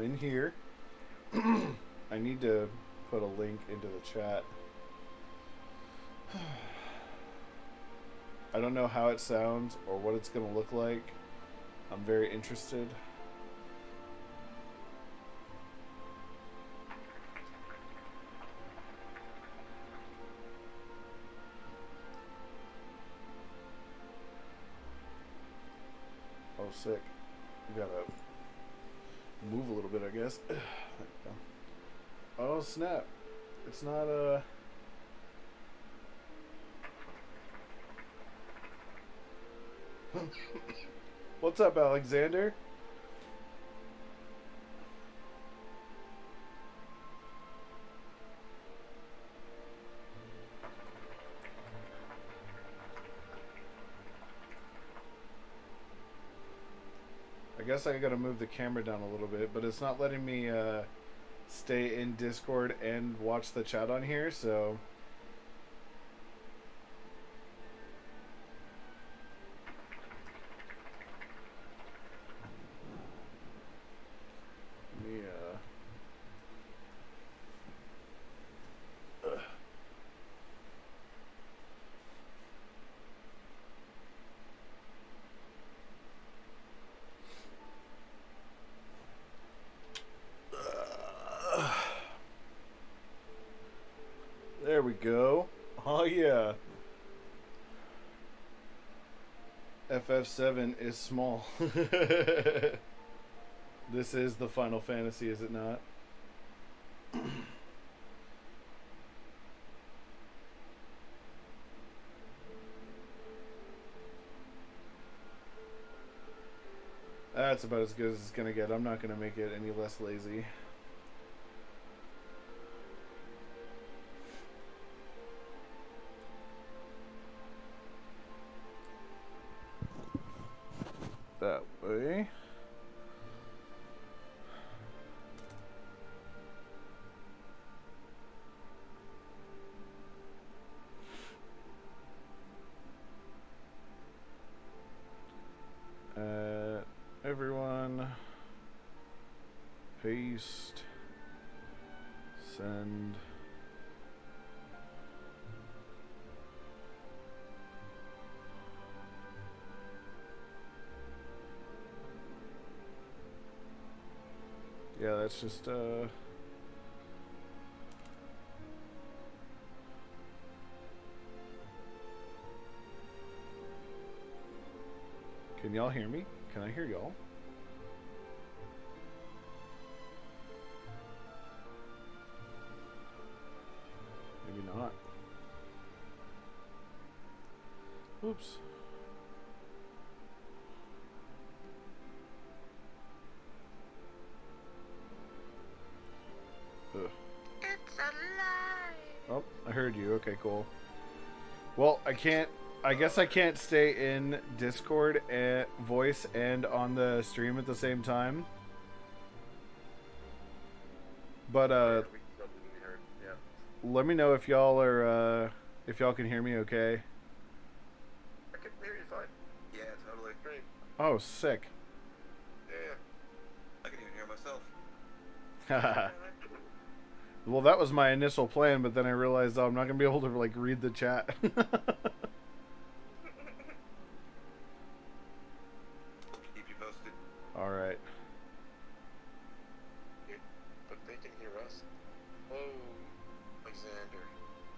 in here. I need to put a link into the chat. I don't know how it sounds or what it's going to look like. I'm very interested. Oh, sick. You gotta move a little bit, I guess. Oh, snap. It's not What's up, Alexander? I guess I gotta move the camera down a little bit, but it's not letting me stay in Discord and watch the chat on here, so let me there we go. Oh yeah. FF7 is small. This is the Final Fantasy, is it not? That's about as good as it's gonna get. I'm not gonna make it any less lazy. That way. Everyone, paste, send. Yeah, that's just Can y'all hear me? Can I hear y'all? Maybe not. Oops. Ugh. It's alive. Oh, I heard you. Okay, cool. Well, I guess I can't stay in Discord and voice and on the stream at the same time. But let me know if y'all are if y'all can hear me okay. I can hear you fine. Yeah, totally. Great. Oh, sick. Yeah. I can even hear myself. Haha. Well, that was my initial plan, but then I realized, oh, I'm not gonna be able to like read the chat. Keep you posted. All right. Yeah, but they can hear us. Oh, Alexander.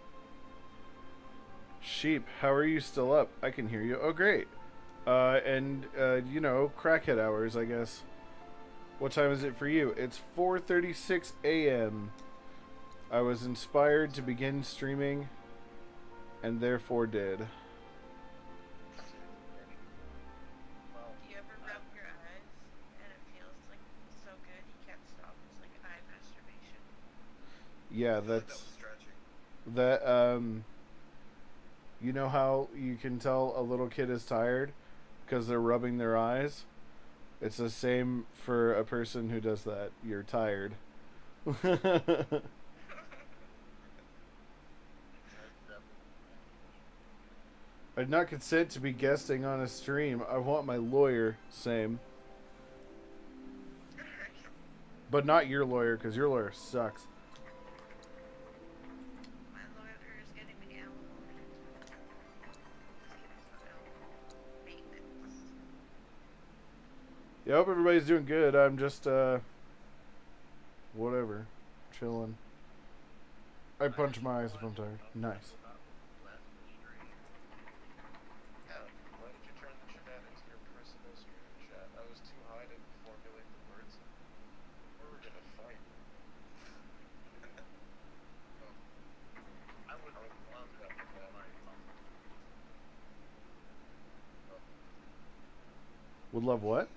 Sheep, how are you still up? I can hear you. Oh, great. And you know, crackhead hours, I guess. What time is it for you? It's 4:36 a.m. I was inspired to begin streaming, and therefore did. Do you ever rub your eyes and it feels like so good you can't stop? It's like eye masturbation. Yeah, That was that's stretching. that. You know how you can tell a little kid is tired because they're rubbing their eyes? It's the same for a person who does that. You're tired. I'd not consent to be guesting on a stream. I want my lawyer. Same. But not your lawyer, because your lawyer sucks. My lawyer is getting me alimony. Maintenance. Yeah, I hope everybody's doing good. I'm just, whatever. Chilling. I punch my eyes if I'm tired. Nice. Why did you turn the chat into your personal stream chat? I was too high to formulate the words. We were gonna fight. I would love that. Would love what?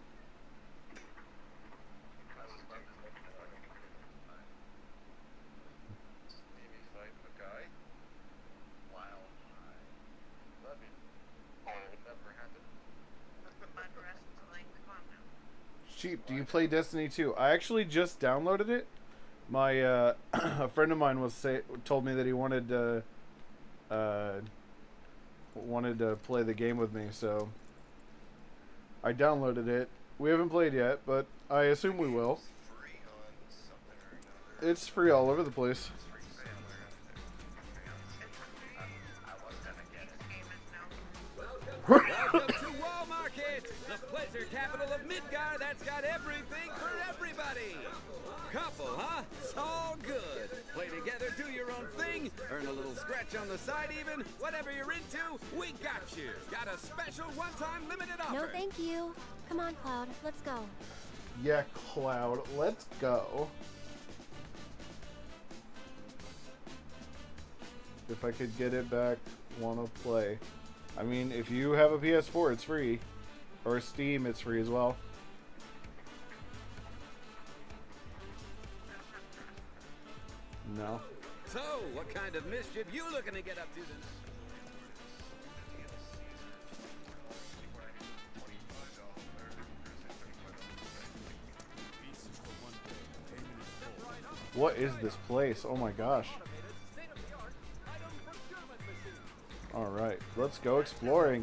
I was about to maybe fight a guy. Wow. That would never happen. Mud wrestling. Come on now. Sheep, do you play Destiny 2? I actually just downloaded it. My a friend of mine told me that he wanted to play the game with me, so I downloaded it. We haven't played yet, but I assume we will. Free on something or another. It's free all over the place. Free somewhere. I was gonna get it. Game is now. Welcome to Wall Market, the pleasure capital of Midgar that's got everything for everybody. Couple, huh? It's all good. Play together, do your own thing, earn a little scratch on the side even. Whatever you're into, we got you. Got a special one-time limited offer. No, thank you. Come on, Cloud. Let's go. Yeah, Cloud, let's go. If I could get it back, wanna play. I mean, if you have a PS4, it's free. Or Steam, it's free as well. No. So, what kind of mischief you looking to get up to tonight? What is this place? Oh my gosh. Alright, let's go exploring.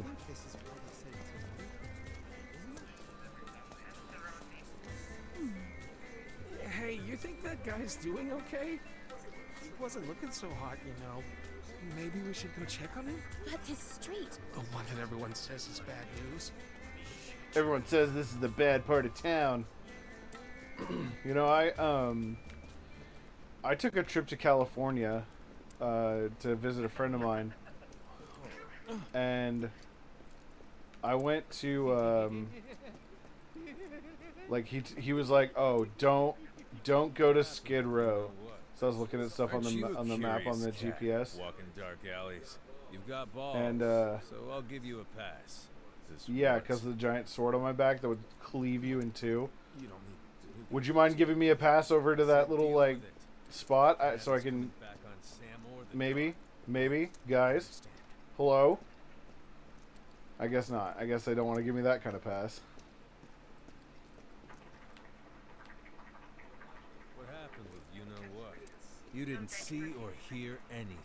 Hey, you think that guy's doing okay? He wasn't looking so hot, you know. Maybe we should go check on him? But this street. The one that everyone says is bad news. Everyone says this is the bad part of town. You know, I took a trip to California to visit a friend of mine, and I went to like he was like, "Oh, don't go to Skid Row." So I was looking at stuff on the map on the GPS. Walking dark alleys. You've got balls, And so I'll give you a pass. This yeah, once. because of the giant sword on my back that would cleave you in two. You don't need to. Would you mind giving me a pass over to that little like spot so I can Back on Sam or the maybe guys? Hello? I guess not. I guess they don't want to give me that kind of pass. What happened with you know what? You didn't see or hear anything.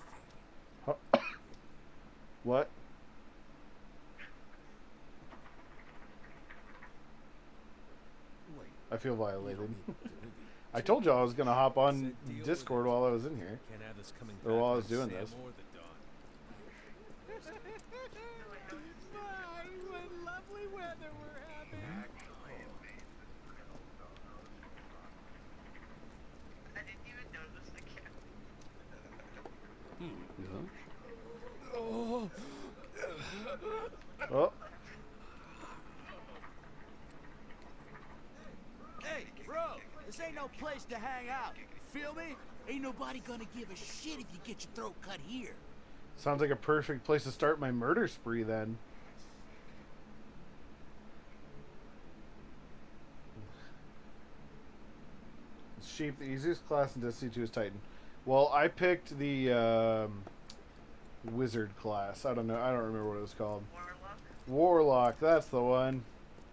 What? Wait, I feel violated. Doogie. I told you I was gonna hop on Discord while I was in here. Can't have this coming Or back while I was on doing Sam this. or the Dawn. What lovely weather we're having. I didn't even notice the cat. Oh, Oh, Hey, bro, this ain't no place to hang out. Feel me? Ain't nobody gonna give a shit if you get your throat cut here. sounds like a perfect place to start my murder spree then. Sheep, the easiest class in Destiny 2 is Titan. Well, I picked the wizard class. I don't know. I don't remember what it was called. Warlock. Warlock, that's the one.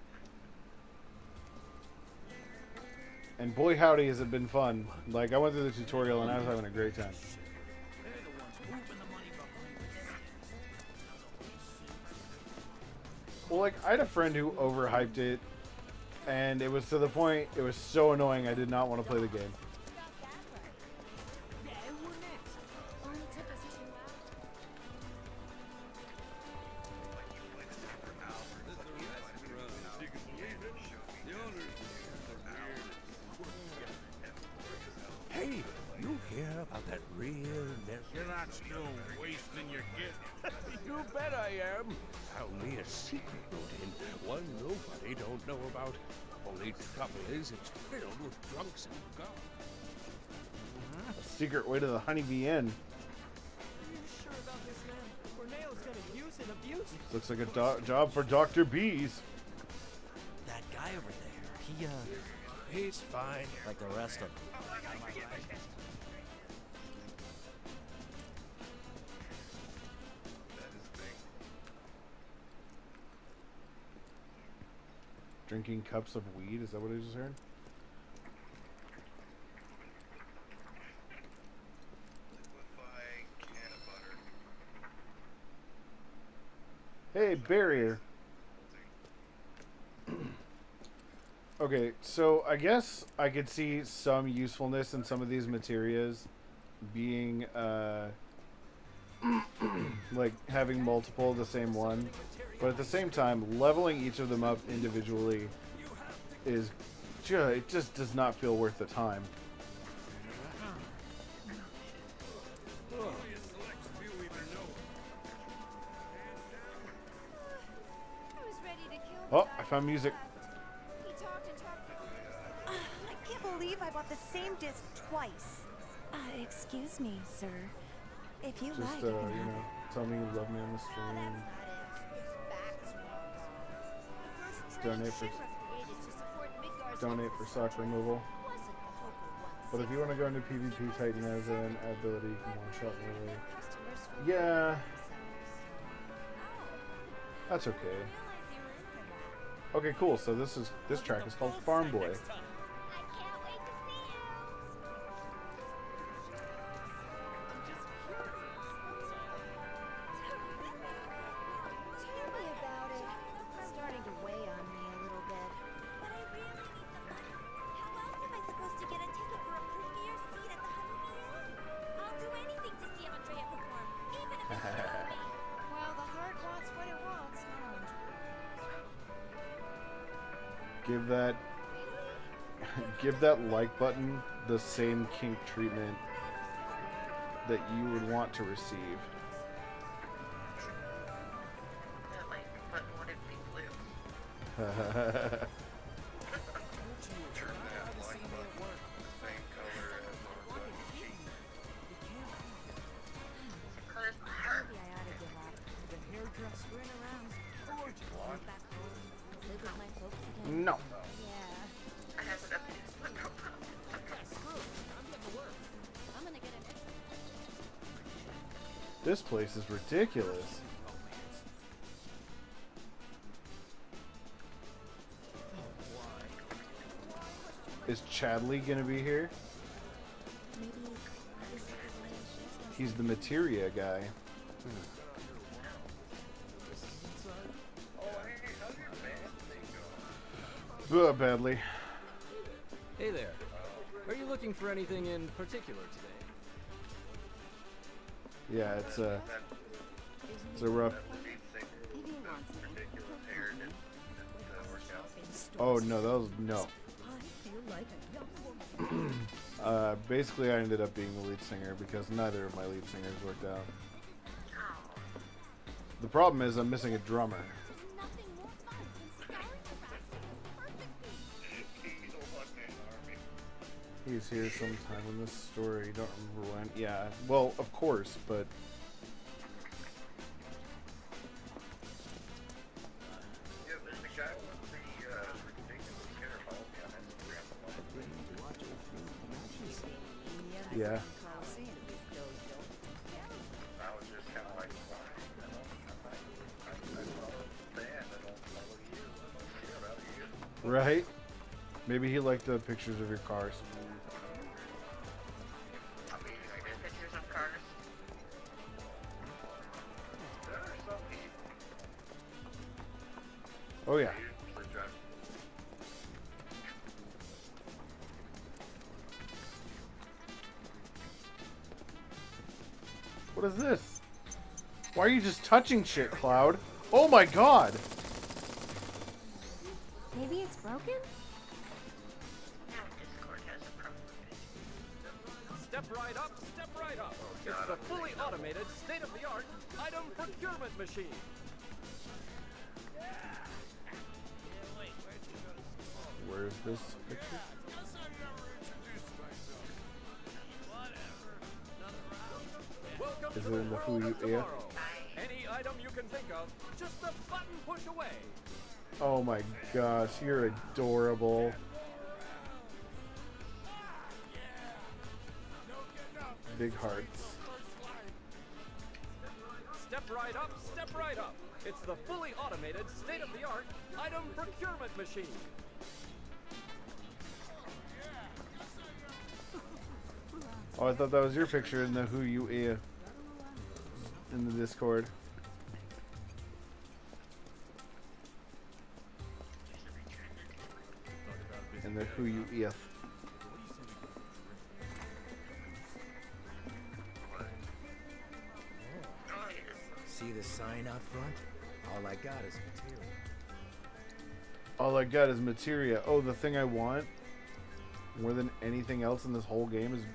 And boy howdy has it been fun. Like, I went through the tutorial and I was having a great time. They're the ones moving the money behind Well, like, I had a friend who overhyped it And it was to the point, it was so annoying I did not want to play the game. Only took us 2 hours. Hey, you hear about that real mess? You're not still wasting your gift. You bet I am. Found me a secret note in one nobody don't know about. Only trouble is it's filled with drunks and guards. A secret way to the Honeybee Inn. Are you sure about this, man? Corneo's gonna use and abuse you. Looks like a job for Dr. Bees. That guy over there, He's fine. like the rest of them. Drinking cups of weed, is that what I just heard? Liquefying can of butter. Hey, barrier. Okay, so I guess I could see some usefulness in some of these materials being, like having multiple of the same one. But at the same time, leveling each of them up individually is it just does not feel worth the time. I was ready to kill the Oh, guy I found music. He talked and talked. I can't believe I bought the same disc twice. Excuse me, sir. If you Just, like, you know, tell me you love me on the stream. Donate for sock removal. But if you want to go into PvP, Titan has an ability you can one-shot melee. Yeah. That's okay. Okay, cool. So this track is called Farm Boy. Tell me about it. It's starting to weigh on me a little bit. But I really need the money. How else am I supposed to get a ticket for a premier seat at the Honeybee Inn? I'll do anything to see Andrea perform, even if it kills me. Well, the heart wants what it wants, Give that like button the same kink treatment that you would want to receive. That like button wouldn't be blue. Turn that like button the same color as our button sheet. Color's the heart. Maybe I ought to give up. The hairdresser ran around. Gorgeous. Move back home. Live with my folks again. No. I have it up in my profile. I'm gonna get an extra. This place is ridiculous. Is Chadley gonna be here? Maybe this is the way she's He's the materia guy. Badly. Hey there. Are you looking for anything in particular today? Yeah, it's a rough. Maybe it wants me. Oh no, that was no. Basically, I ended up being the lead singer because neither of my lead singers worked out. The problem is I'm missing a drummer. Nothing more fun than scouring the racks in a perfect beat. He's here sometime in this story. Don't remember when. Yeah, well, of course, but Yeah, there's the guy with the ridiculous hair follows me on Instagram. yeah. I was just kind of like, why? I follow the band. I don't follow you. I don't care about you. Right? Maybe he liked the pictures of your cars. I mean, I get pictures of cars. There are some people Oh yeah. who usually drive. What is this? Why are you just touching shit, Cloud? Oh my god! Maybe it's broken? Now Discord has a problem with it. Step right up, step right up. It's the fully automated, state-of-the-art item procurement machine. Where's this picture? Welcome Is to it the in the world Who of You tomorrow. Any item you can think of, just a button push away. Oh my gosh, you're adorable. Big hearts. Step right up, step right up. It's the fully automated, state-of-the-art item procurement machine. Oh, I thought that was your picture in the Who You Are in the Discord. And the Who You If. See the sign out front? All I got is material. All I got is materia. Oh, the thing I want more than anything else in this whole game is...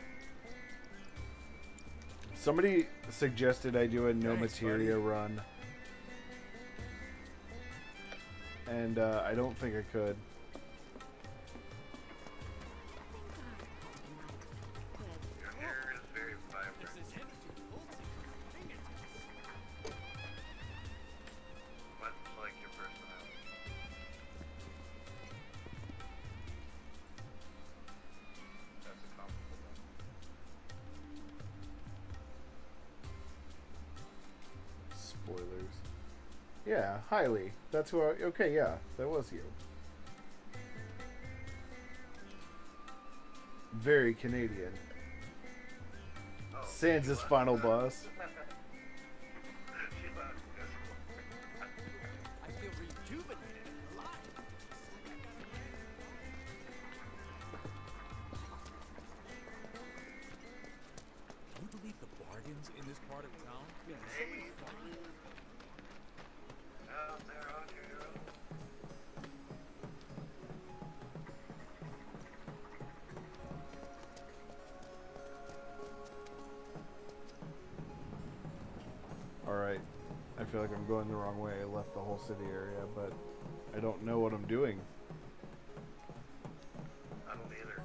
Somebody suggested I do a no materia run. And I don't think I could. Your hair is very vibrant. Much like your personality. That's a compliment. Spoilers. Yeah, highly. That's who I... Okay, yeah. That was you. Very Canadian. Sans his final boss. I feel rejuvenated and alive. Can you believe the bargains in this part of town? Yeah, Out there on your own. Alright. I feel like I'm going the wrong way. I left the whole city area, but I don't know what I'm doing. I don't either.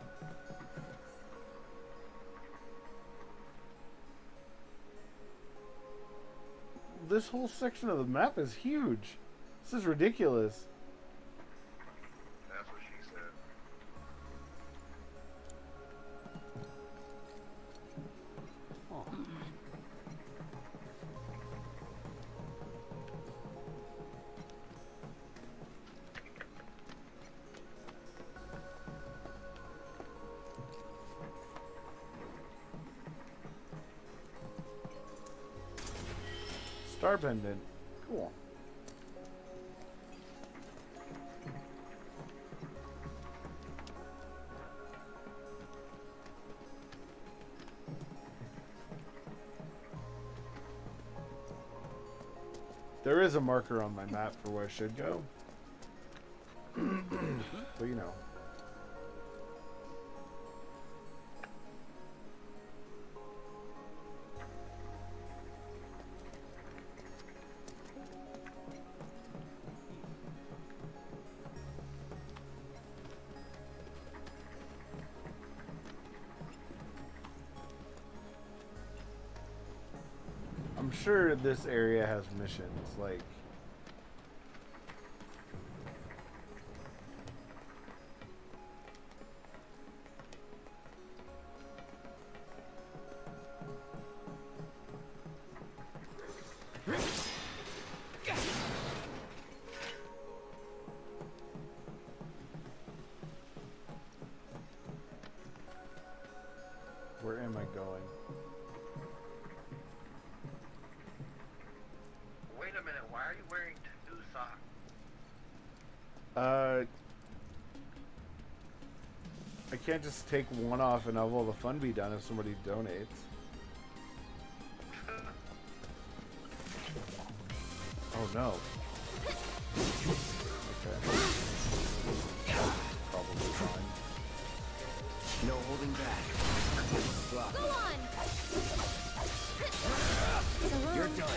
This whole section of the map is huge. This is ridiculous. That's what she said. Star pendant. Cool. There is a marker on my map for where I should go. But you know. I'm sure this area has missions, like... Where am I going? Wait a minute, why are you wearing two socks? I can't just take one off and have all the fun be done if somebody donates. Oh no. Okay. Probably fine. No holding back. Block. Go on! So long. You're done.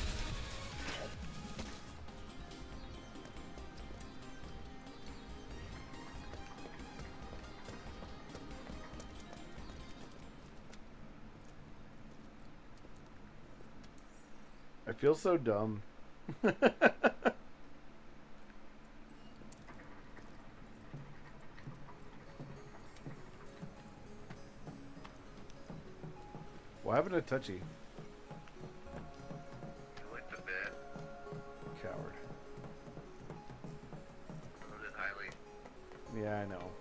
I feel so dumb. What happened to Touchy? You like the bed? Coward. So did Hailey. Yeah, I know.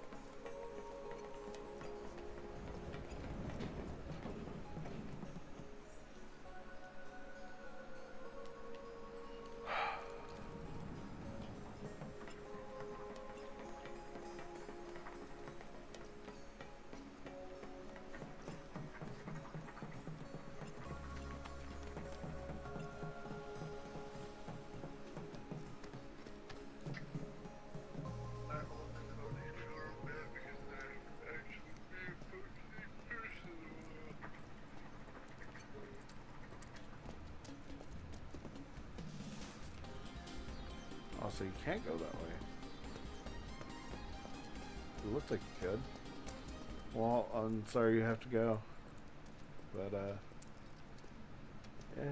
Oh, so you can't go that way. It looked like you could. Well, I'm sorry you have to go. But, yeah.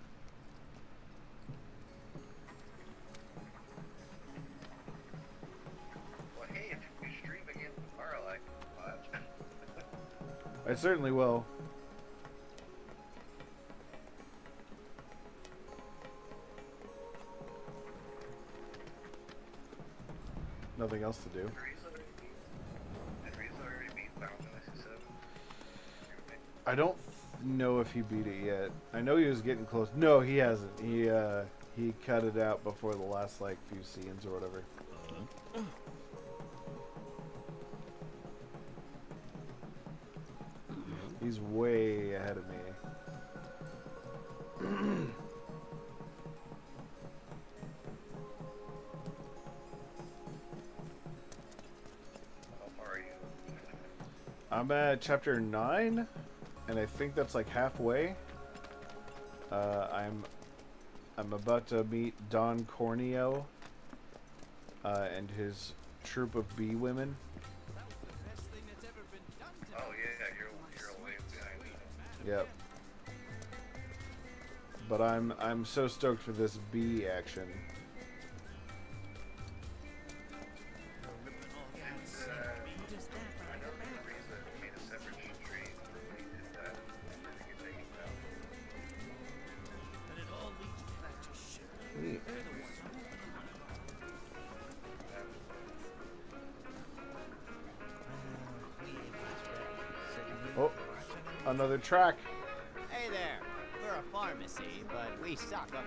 Well, hey, if you stream again tomorrow, I can watch. I certainly will. Nothing else to do. I don't know if he beat it yet. I know he was getting close. No, he hasn't. He cut it out before the last like few scenes or whatever. He's way ahead of me. How far are you? I'm at chapter 9, and I think that's like halfway. I'm about to meet Don Corneo and his troop of bee women. Oh yeah, you're way behind me. Yep. But I'm so stoked for this bee action. Neat. Oh, another track. Hey there. We're a pharmacy, but we stock other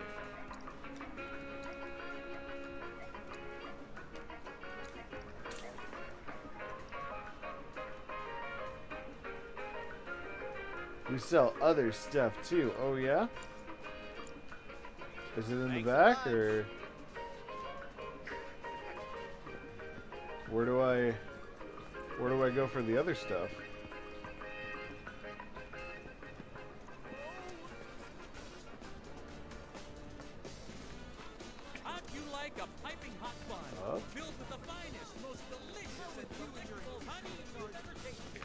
We sell other stuff too. Oh yeah? Is it in the back or where do I go for the other stuff? How'd you like a piping hot bun Up. filled with the finest, most delicious and beautiful honey you've ever tasted?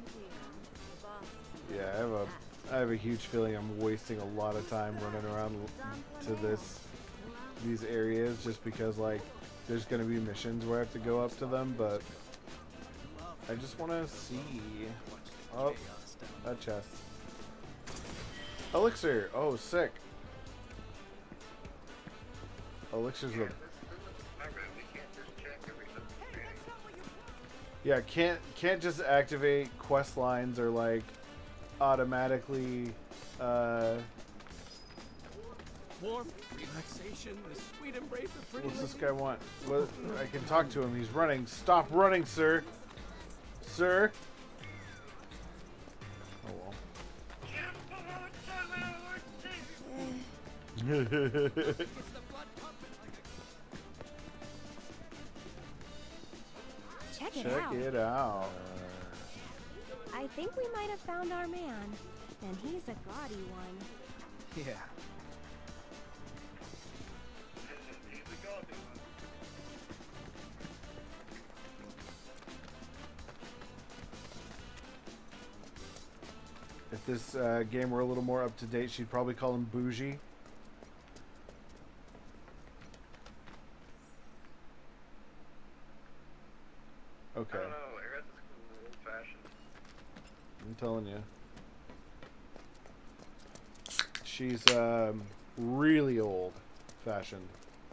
Yeah, I have a huge feeling I'm wasting a lot of time running around to these areas just because like there's gonna be missions where I have to go up to them, but I just want to see. Oh, that chest. Elixir. Oh, sick. Elixir's a. Yeah, can't just activate quest lines or like automatically Warmth, relaxation, the sweet embrace of pretty what's this guy want? What, I can talk to him. He's running. Stop running, sir. Sir. Oh well. check Check it out. I think we might have found our man, and he's a gaudy one. Yeah. If this game were a little more up to date, she'd probably call him Bougie. Okay. I don't know. Eretz is old fashioned. I'm telling you. She's really old fashioned.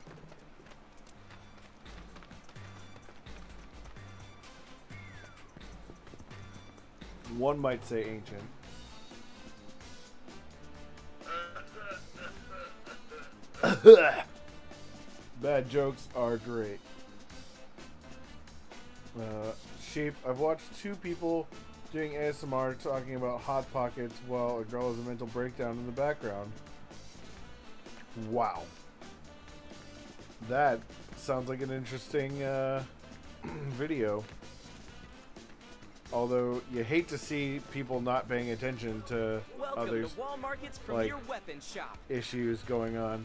One might say ancient. Bad jokes are great. Sheep, I've watched two people doing ASMR talking about Hot Pockets while a girl has a mental breakdown in the background. Wow. That sounds like an interesting video. Although you hate to see people not paying attention to Welcome others, to Wall Market's like, premier weapon shop. issues going on.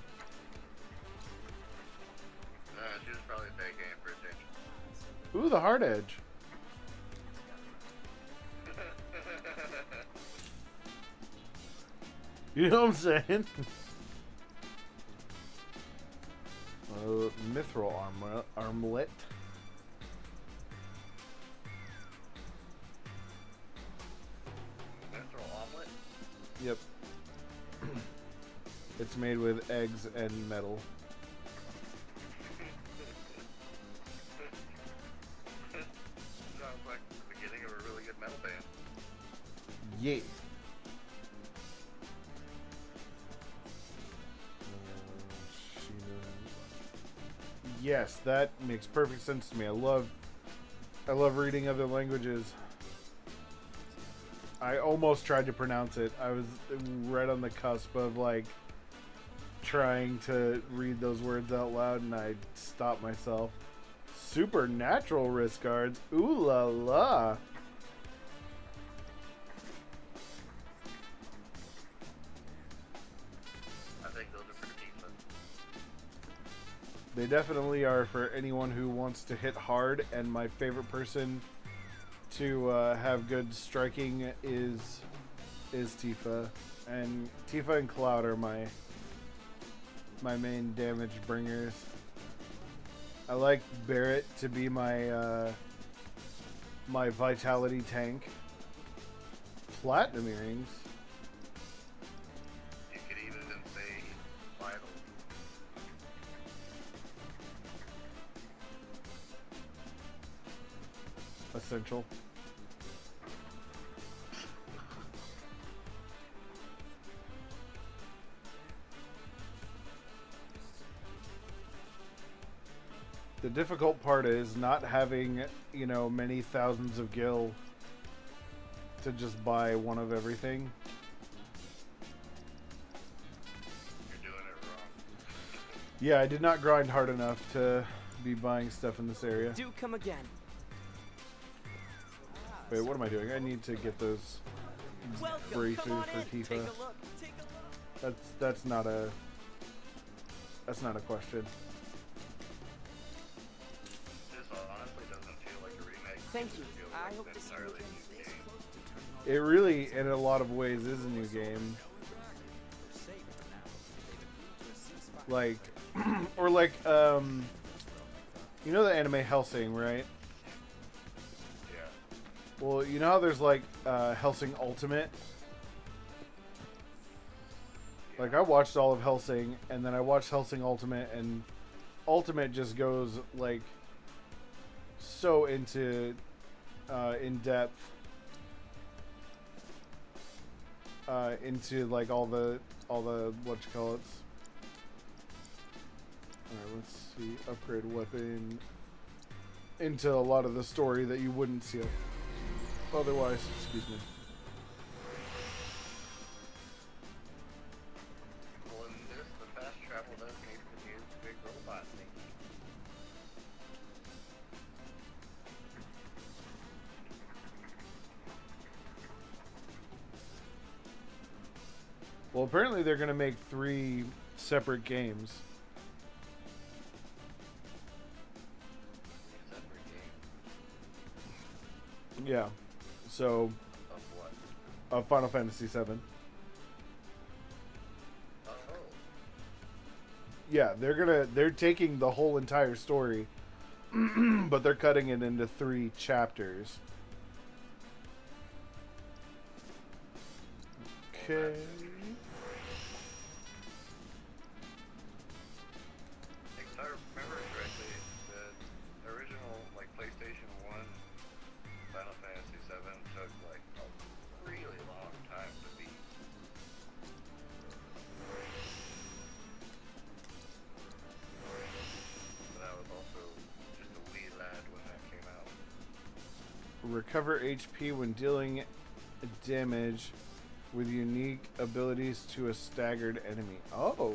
She was probably begging for attention. Ooh, the hard edge. You know what I'm saying? Mithril armlet. Mithril omelet? Yep. It's made with eggs and metal. Sounds like the beginning of a really good metal band. Yeah. Yes, that makes perfect sense to me. I love reading other languages. I almost tried to pronounce it. I was right on the cusp of like trying to read those words out loud, and I stopped myself. Supernatural wrist guards. Ooh la la. I think those are pretty decent. They definitely are for anyone who wants to hit hard, and my favorite person to have good striking is Tifa. And Tifa and Cloud are my main damage bringers. I like Barret to be my my vitality tank. Platinum earrings. You could even say vital. Essential. The difficult part is not having, you know, many thousands of gil to just buy one of everything. You're doing it wrong. Yeah, I did not grind hard enough to be buying stuff in this area. Do come again. Wait, what am I doing? I need to get those Welcome. bracers Come on for in. Tifa. Take a look. Take a look. That's not a question. This honestly doesn't feel like a remake. Thank It you. feels I like hope an to see you entirely again. new game. It really, in a lot of ways, is a new game. Like, or like, you know the anime Hellsing, right? Yeah. Well, you know how there's like Hellsing Ultimate? Like, I watched all of Hellsing, and then I watched Hellsing Ultimate, and Ultimate just goes, like, so into, in depth, into, like, all the, whatchamacallits. Alright, let's see, upgrade weapon, into a lot of the story that you wouldn't see otherwise, excuse me. Well, in this, the fast travel does need to use big robot thing. Well, apparently they're going to make 3 separate games. Separate game. Yeah. So, Of what? of Final Fantasy VII. Oh. Yeah, they're taking the whole entire story, but they're cutting it into 3 chapters. Okay. If I remember correctly, the original like PlayStation 1 Final Fantasy VII took like a really long time to beat. But I was also just a wee lad when that came out. Recover HP when dealing damage with unique abilities to a staggered enemy. Oh.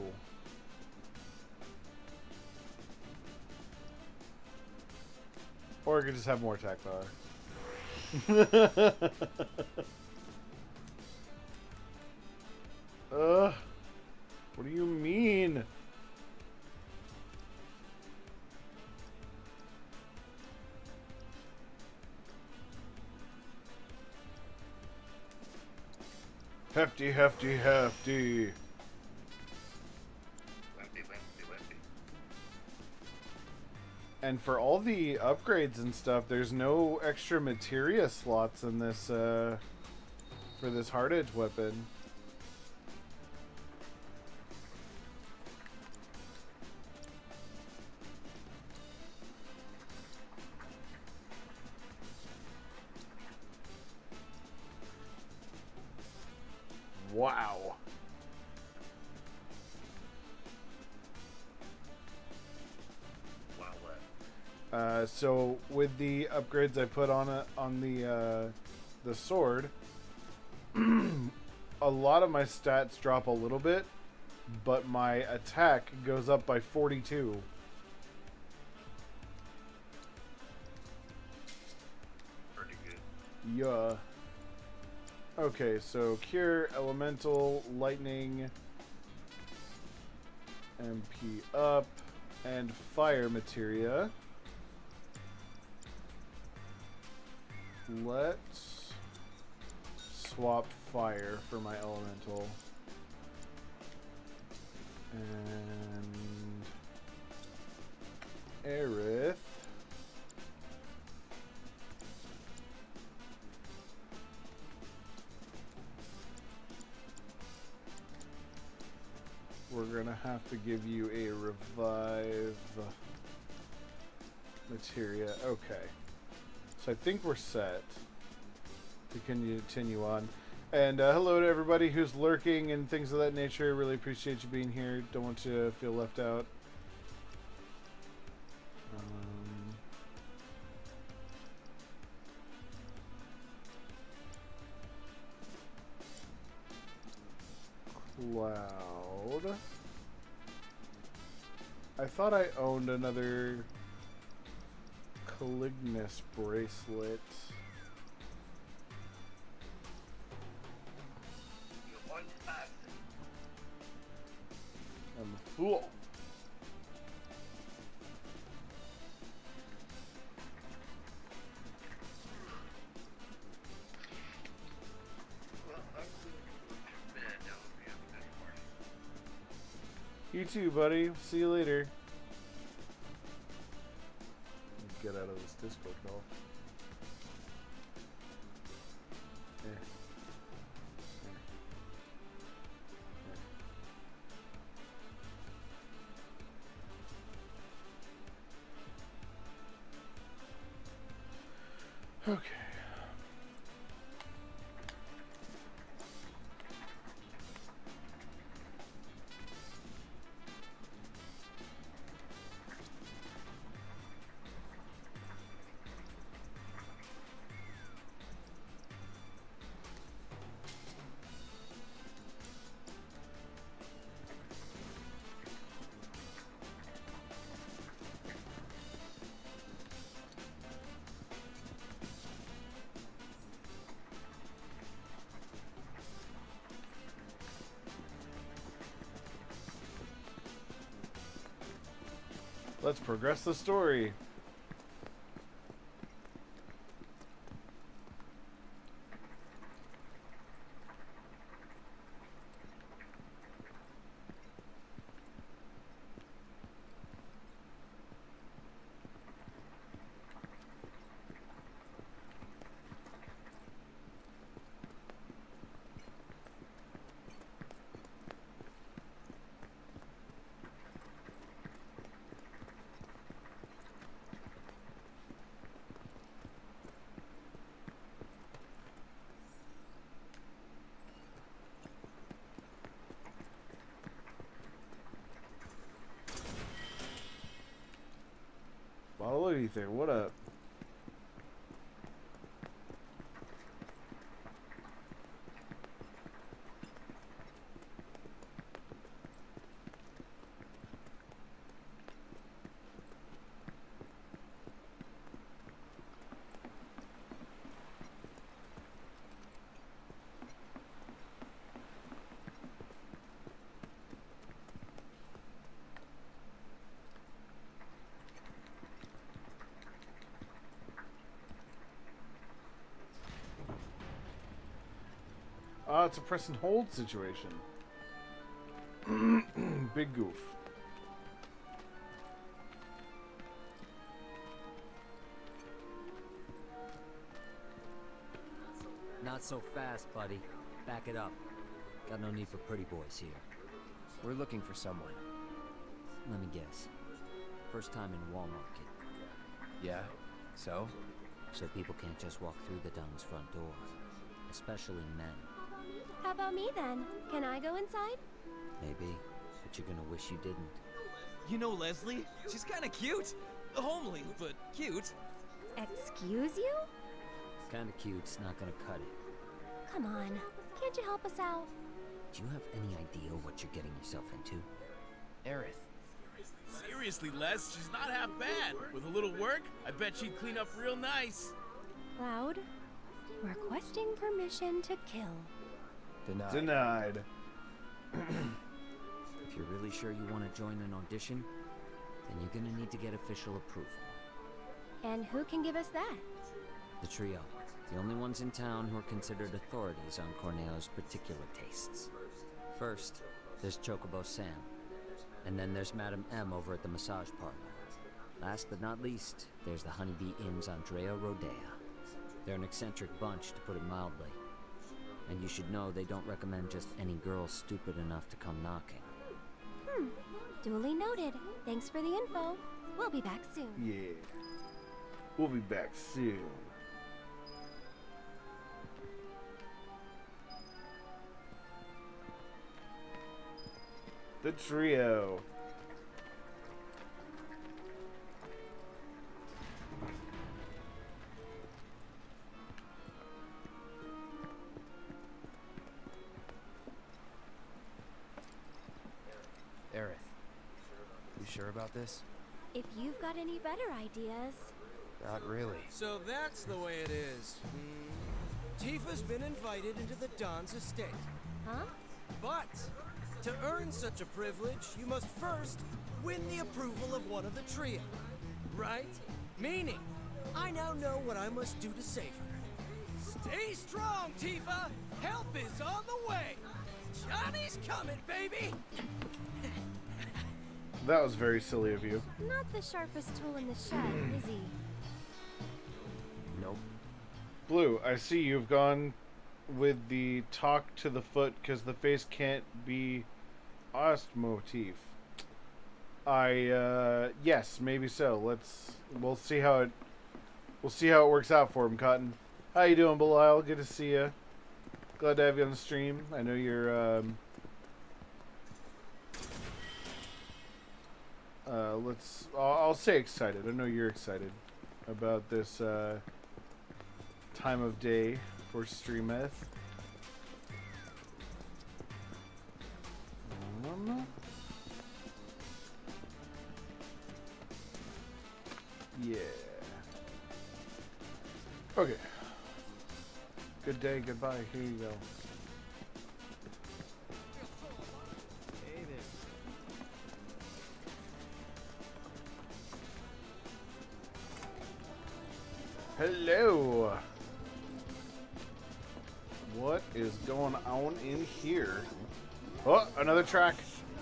Or I could just have more attack power. What do you mean? Hefty, hefty, hefty. Limpy, limpy, limpy. And for all the upgrades and stuff, there's no extra materia slots in this, for this hard edge weapon. Wow. Wow, what? So with the upgrades I put on it on the sword, a lot of my stats drop a little bit, but my attack goes up by 42. Pretty good. Yeah. Okay, so Cure, Elemental, Lightning, MP up, and Fire Materia. Let's swap Fire for my Elemental. And Aerith. We're gonna have to give you a revive materia. Okay. So I think we're set to continue on. And hello to everybody who's lurking and things of that nature. Really appreciate you being here. Don't want you to feel left out. Cloud. I thought I owned another Calignus bracelet. I'm a fool. You too, buddy. See you later. Get out of this Discord call. Okay. Let's progress the story. Follow Ether, what up? Ah, it's a press and hold situation. Big goof. Not so fast, buddy. Back it up. Got no need for pretty boys here. We're looking for someone. Let me guess. First time in Wall Market. Yeah? So? So people can't just walk through the Don's front door. Especially men. How about me then? Can I go inside? Maybe, but you're gonna wish you didn't. You know Leslie? She's kinda cute. Homely, but cute. Excuse you? Kinda cute's not gonna cut it. Come on. Can't you help us out? Do you have any idea what you're getting yourself into? Aerith. Seriously, Les, she's not half bad. With a little work, I bet she'd clean up real nice. Cloud, requesting permission to kill. Denied. Denied. If you're really sure you want to join an audition, then you're gonna need to get official approval. And who can give us that? The trio. The only ones in town who are considered authorities on Corneo's particular tastes. First, there's Chocobo Sam. And then there's Madame M over at the massage parlor. Last but not least, there's the Honeybee Inn's Andrea Rodea. They're an eccentric bunch, to put it mildly. And you should know they don't recommend just any girl stupid enough to come knocking. Duly noted. Thanks for the info. We'll be back soon. Yeah. We'll be back soon. The trio. Aerith. You sure about this? If you've got any better ideas. Not really. So that's the way it is. Tifa's been invited into the Don's estate. Huh? But to earn such a privilege, you must first win the approval of one of the trio. Right? Meaning, I now know what I must do to save her. Stay strong, Tifa! Help is on the way! Johnny's coming, baby! That was very silly of you. Not the sharpest tool in the shed, is he? Nope. Blue, I see you've gone with the talk to the foot because the face can't be asked motif. Yes, maybe so. We'll see how it works out for him, Cotton. How you doing, Belial? Good to see you. Glad to have you on the stream. I know you're I'll say excited. I know you're excited about this time of day for Streameth. Yeah. Okay. Good day, goodbye. Here you go. Hey there. Hello. What is going on in here? Oh, another track.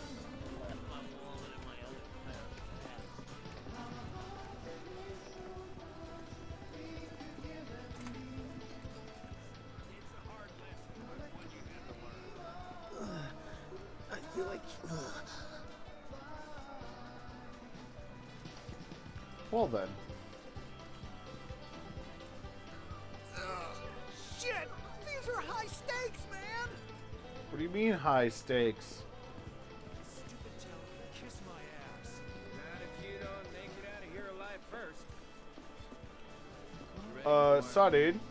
I feel like... Well then. Shit! These are high stakes, man! What do you mean high stakes? Kiss my ass. Not if you don't make it out of here alive first. Saw dude.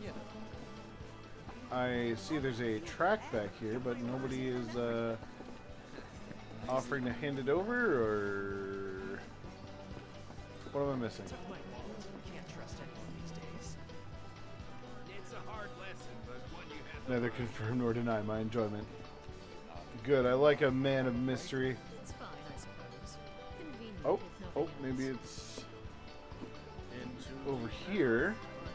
I see there's a track back here, but nobody is offering to hand it over, or what am I missing? Can't trust anyone these days. It's a hard lesson, but one you have to Neither learn. confirm nor deny my enjoyment. Good, I like a man of mystery. It's fine, I suppose. Convenient Oh, if oh, nothing maybe else. it's over here.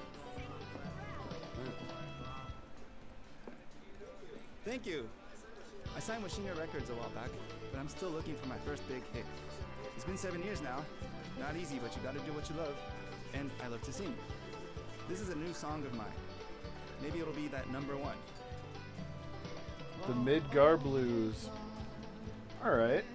Thank you. I signed with Shina Records a while back, but I'm still looking for my first big hit. It's been 7 years now. Not easy, but you gotta do what you love. And I love to sing. This is a new song of mine. Maybe it'll be that #1. The Midgar Blues. Alright.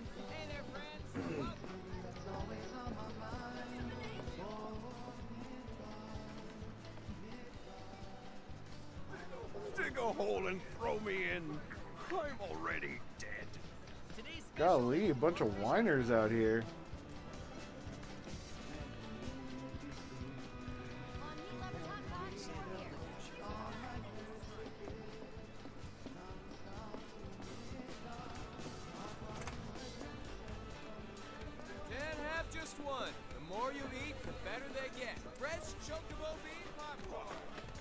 Dig a hole and throw me in. I'm already dead. Golly, a bunch of whiners out here. Can't have just one. The more you eat, the better they get. Fresh Chocobo bean popcorn.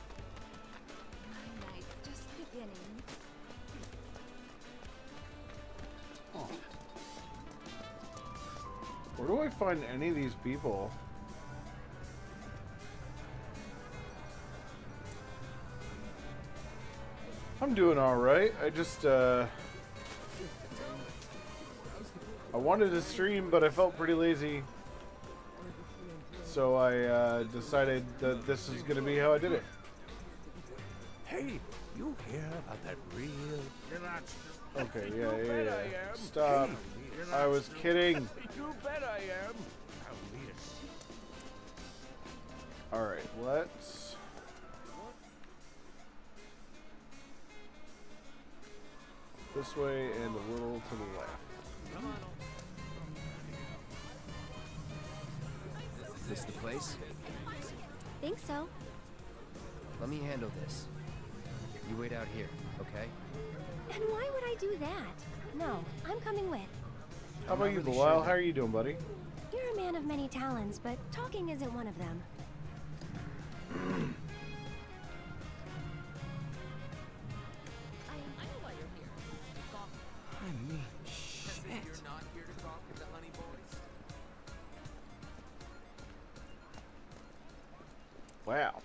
Nice, just beginning. Where do I find any of these people? I'm doing alright. I just, I wanted to stream, but I felt pretty lazy. So I decided that this is going to be how I did it. Hey, you hear about that real... You're not... Okay, You yeah. bet I am. Stop. Hey, you're I not was stupid. kidding. You bet I am. How weird. Alright, let's... This way and a little to the left. This the place? Think so. Let me handle this. You wait out here, okay? And why would I do that? No, I'm coming with. How about you, really Belial? sure How are you doing, buddy? You're a man of many talents, but talking isn't one of them. I know why you're here. I mean, As if shit. you're not here to talk with the honey boys. Wow.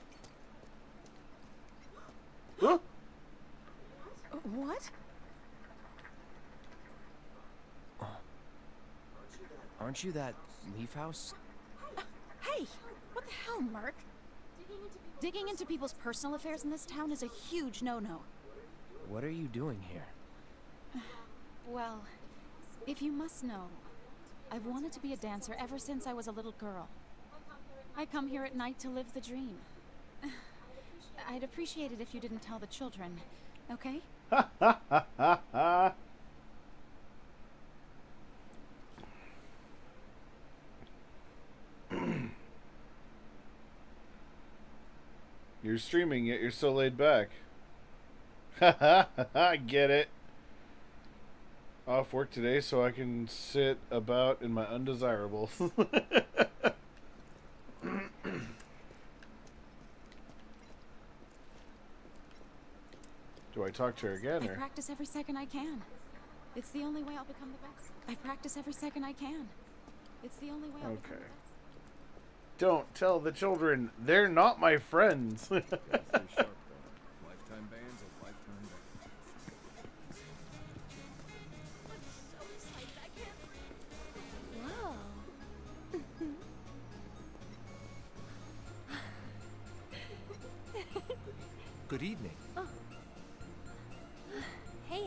Huh? What? Aren't you that Leaf House? Hey, what the hell, Mark? Digging into people's personal affairs in this town is a huge no-no. What are you doing here? Well, if you must know, I've wanted to be a dancer ever since I was a little girl. I come here at night to live the dream. I'd appreciate it if you didn't tell the children, okay? You're streaming, yet you're so laid back. I get it. Off work today so I can sit about in my undesirables. Do I talk to her again, I or? practice every second I can. It's the only way I'll become the best. I practice every second I can. It's the only way I'll become Okay. the best. Don't tell the children. They're not my friends. Lifetime bans of lifetime bans. Whoa. Good evening. Oh. Hey,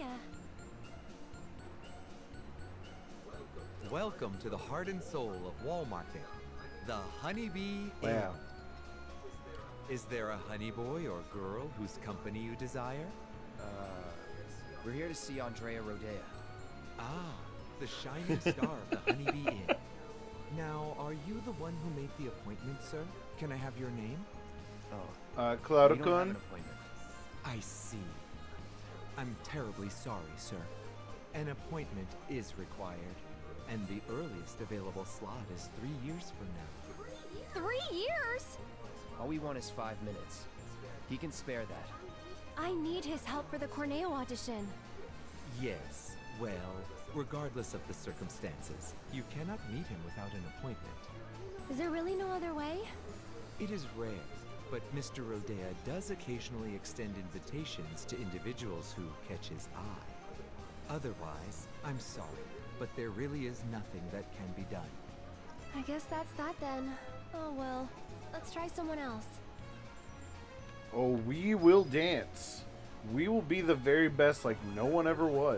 Welcome to the heart and soul of Wall Market, the Honeybee Inn. Wow. Is there a honey boy or girl whose company you desire? We're here to see Andrea Rodea. Ah, the shining star of the Honeybee Inn. Now, are you the one who made the appointment, sir? Can I have your name? Oh. Cloudicon? I see. I'm terribly sorry, sir. An appointment is required, and the earliest available slot is 3 years from now. 3 years? All we want is 5 minutes. He can spare that. I need his help for the Corneo audition. Yes, well, regardless of the circumstances, you cannot meet him without an appointment. Is there really no other way? It is rare, but Mr. Rodea does occasionally extend invitations to individuals who catch his eye. Otherwise, I'm sorry, but there really is nothing that can be done. I guess that's that then. Oh well, let's try someone else. Oh, we will dance. We will be the very best like no one ever was.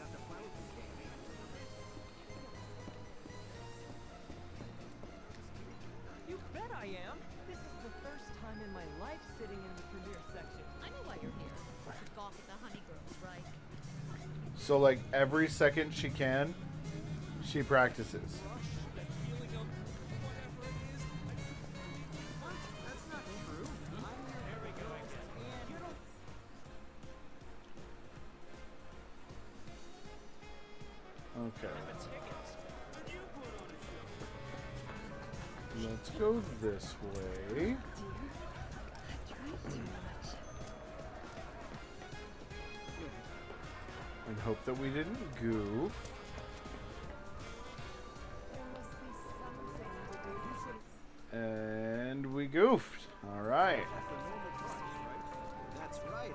You bet I am. This is the first time in my life sitting in the premiere section. I know why you're here. To gawk at the honey girls, right? So like every second she can, she practices. That's not true. There we go. You don't. Okay. Let's go this way. And hope that we didn't goof. And we goofed. All right. That's right.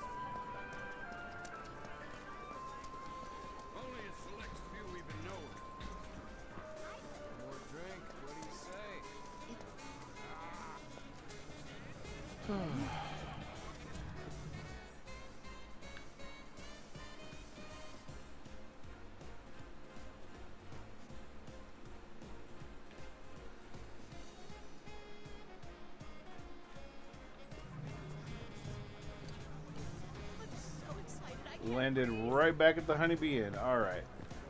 Only a select few even know it. More drink. What do you say? Landed right back at the Honeybee Inn. All right.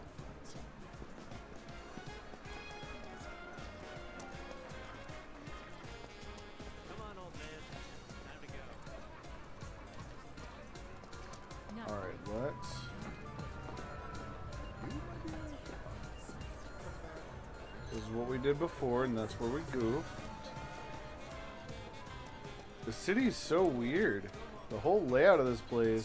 Come on, old man. Time to go. All right. Let's. This is what we did before, and that's where we goofed. The city's so weird. The whole layout of this place.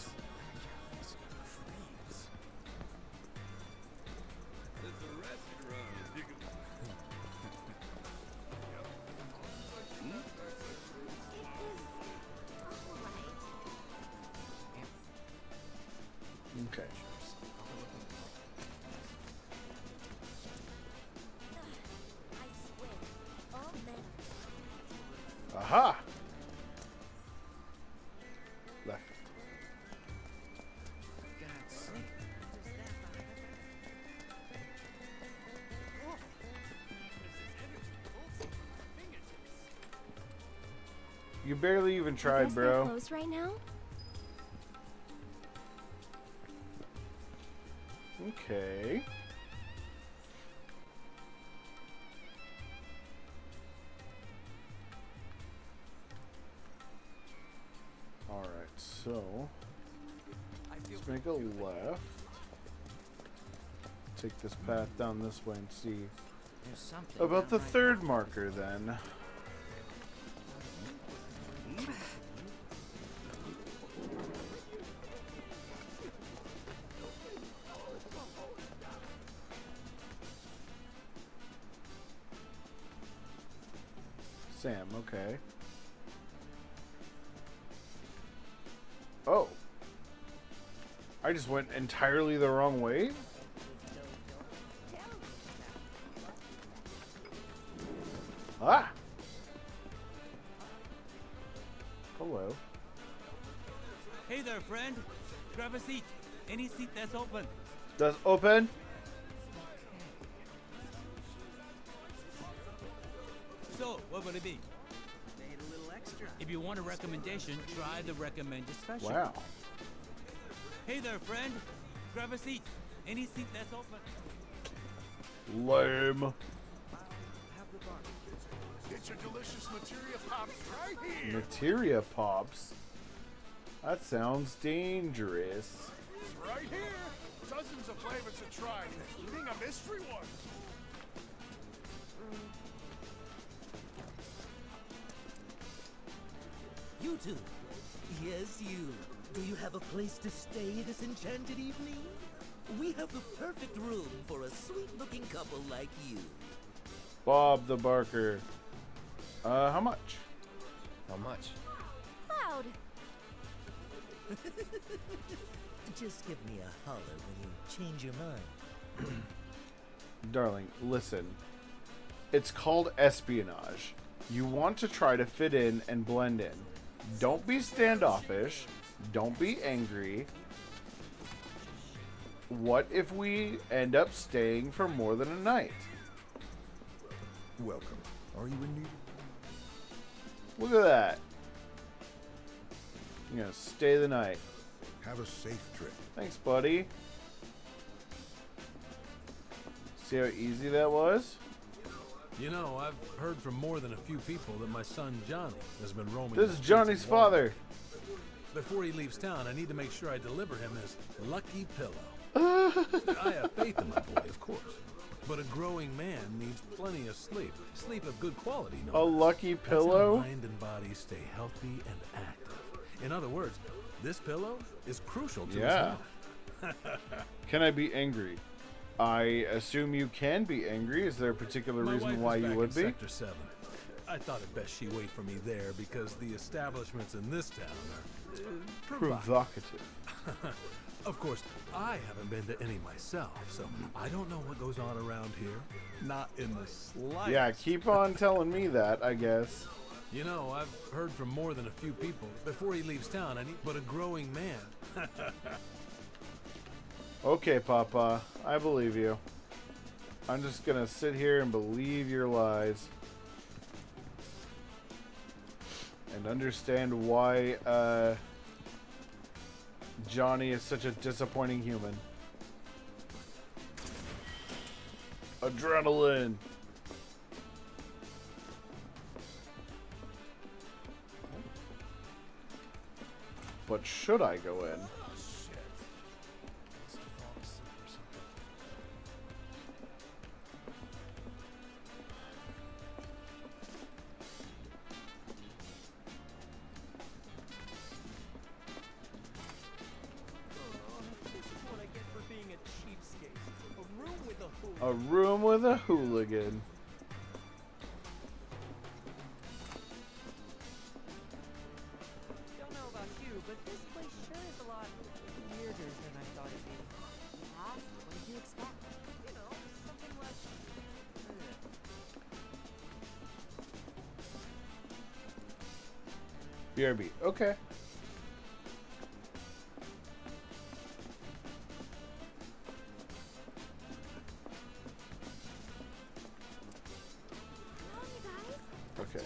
Okay. Aha! Left. You barely even I tried, guess they're bro. closed right now? Okay. Alright, so let's make a left. Take this path down this way and see There's something about the down my third marker then. Sam, okay. Oh. I just went entirely the wrong way? Ah! Hello. Hey there, friend. Grab a seat. Any seat that's open. That's open? So, what would it be? Made a little extra. If you want a recommendation, try the recommended special. Wow. Hey there, friend. Grab a seat. Any seat that's open. Lame. Get your delicious materia pops right here. Materia Pops? That sounds dangerous. It's right here. Dozens of flavors to try, including a mystery one. You two. Yes, you. Do you have a place to stay this enchanted evening? We have the perfect room for a sweet-looking couple like you. Bob the Barker. How much? How much? Cloud. Just give me a holler when you change your mind. Darling, listen. It's called espionage. You want to try to fit in and blend in. Don't be standoffish. Don't be angry. What if we end up staying for more than a night? Welcome. Are you in need? Look at that. You're gonna stay the night. Have a safe trip. Thanks, buddy. See how easy that was? You know, I've heard from more than a few people that my son Johnny has been roaming. This is Johnny's father. Before he leaves town, I need to make sure I deliver him his lucky pillow. I have faith in my boy, of course. But a growing man needs plenty of sleep. Sleep of good quality, no A less. lucky That's pillow? how mind and body stay healthy and active. In other words, this pillow is crucial to Yeah. his health. Can I be angry? I assume you can be angry. Is there a particular My reason wife why is you back would in be? Sector 7. I thought it best she wait for me there because the establishments in this town are Provocative. Of course, I haven't been to any myself, so I don't know what goes on around here. Not in the slightest. Yeah, keep on telling me that, I guess. You know, I've heard from more than a few people. Before he leaves town, I need but a growing man. Okay, Papa, I believe you. I'm just gonna sit here and believe your lies. And understand why, Johnny is such a disappointing human. Adrenaline! But should I go in? A room with a hooligan. Don't know about you, but this place sure is a lot weirder than I thought it'd be. Yeah? What did you expect? You know, something less. BRB. Okay. Okay.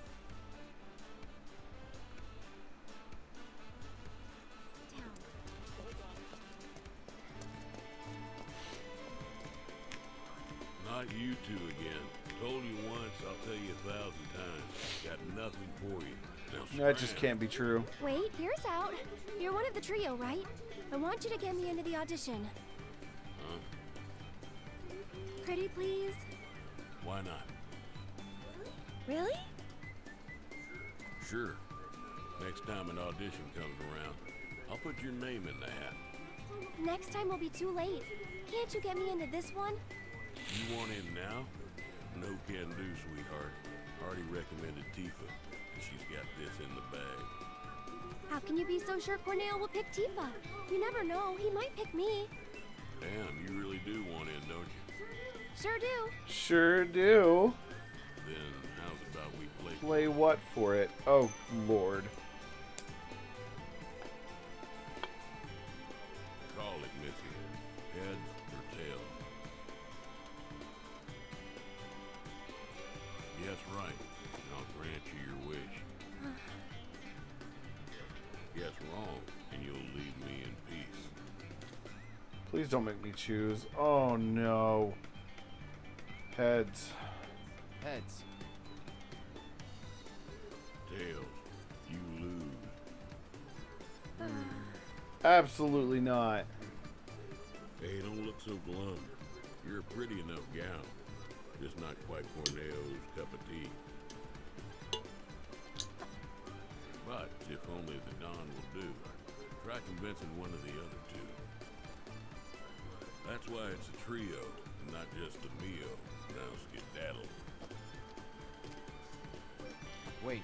Not you two again. Told you once, I'll tell you 1,000 times. Got nothing for you. Now That just can't be true. Wait, here's out. You're one of the trio, right? I want you to get me into the audition. Huh? Pretty please? Why not? Really? Sure. Next time an audition comes around, I'll put your name in the hat. Next time will be too late. Can't you get me into this one? You want in now? No can do, sweetheart. Already recommended Tifa. She's got this in the bag. How can you be so sure Corneo will pick Tifa? You never know. He might pick me. Damn, you really do want in, don't you? Sure do. Sure do. Then how's about we play? Play what for it? Oh, Lord. Call it, Missy. Heads or tails? Yes, right. And I'll grant you your wish. Yes, wrong, and you'll leave me in peace. Please don't make me choose. Oh, no. Heads. Heads. Tails, you lose. Absolutely not. Hey, don't look so glum. You're a pretty enough gal. Just not quite Corneo's cup of tea. But if only the Don will do, try convincing one of the other two. That's why it's a trio, not just a Mio. Now skedaddle. Wait.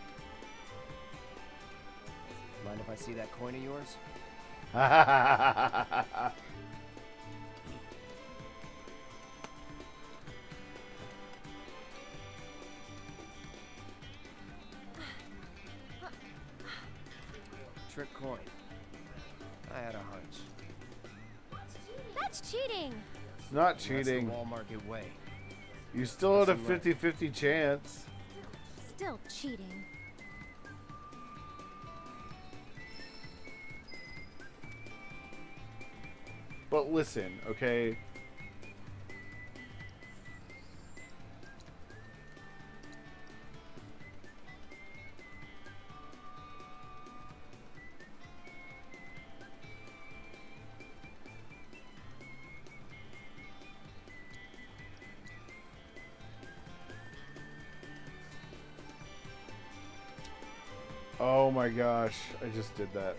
Mind if I see that coin of yours? Trick coin. I had a hunch. That's cheating. It's not cheating. That's the Wall Market way. You still had a 50-50 chance. Still cheating. But listen, okay? Oh my gosh, I just did that.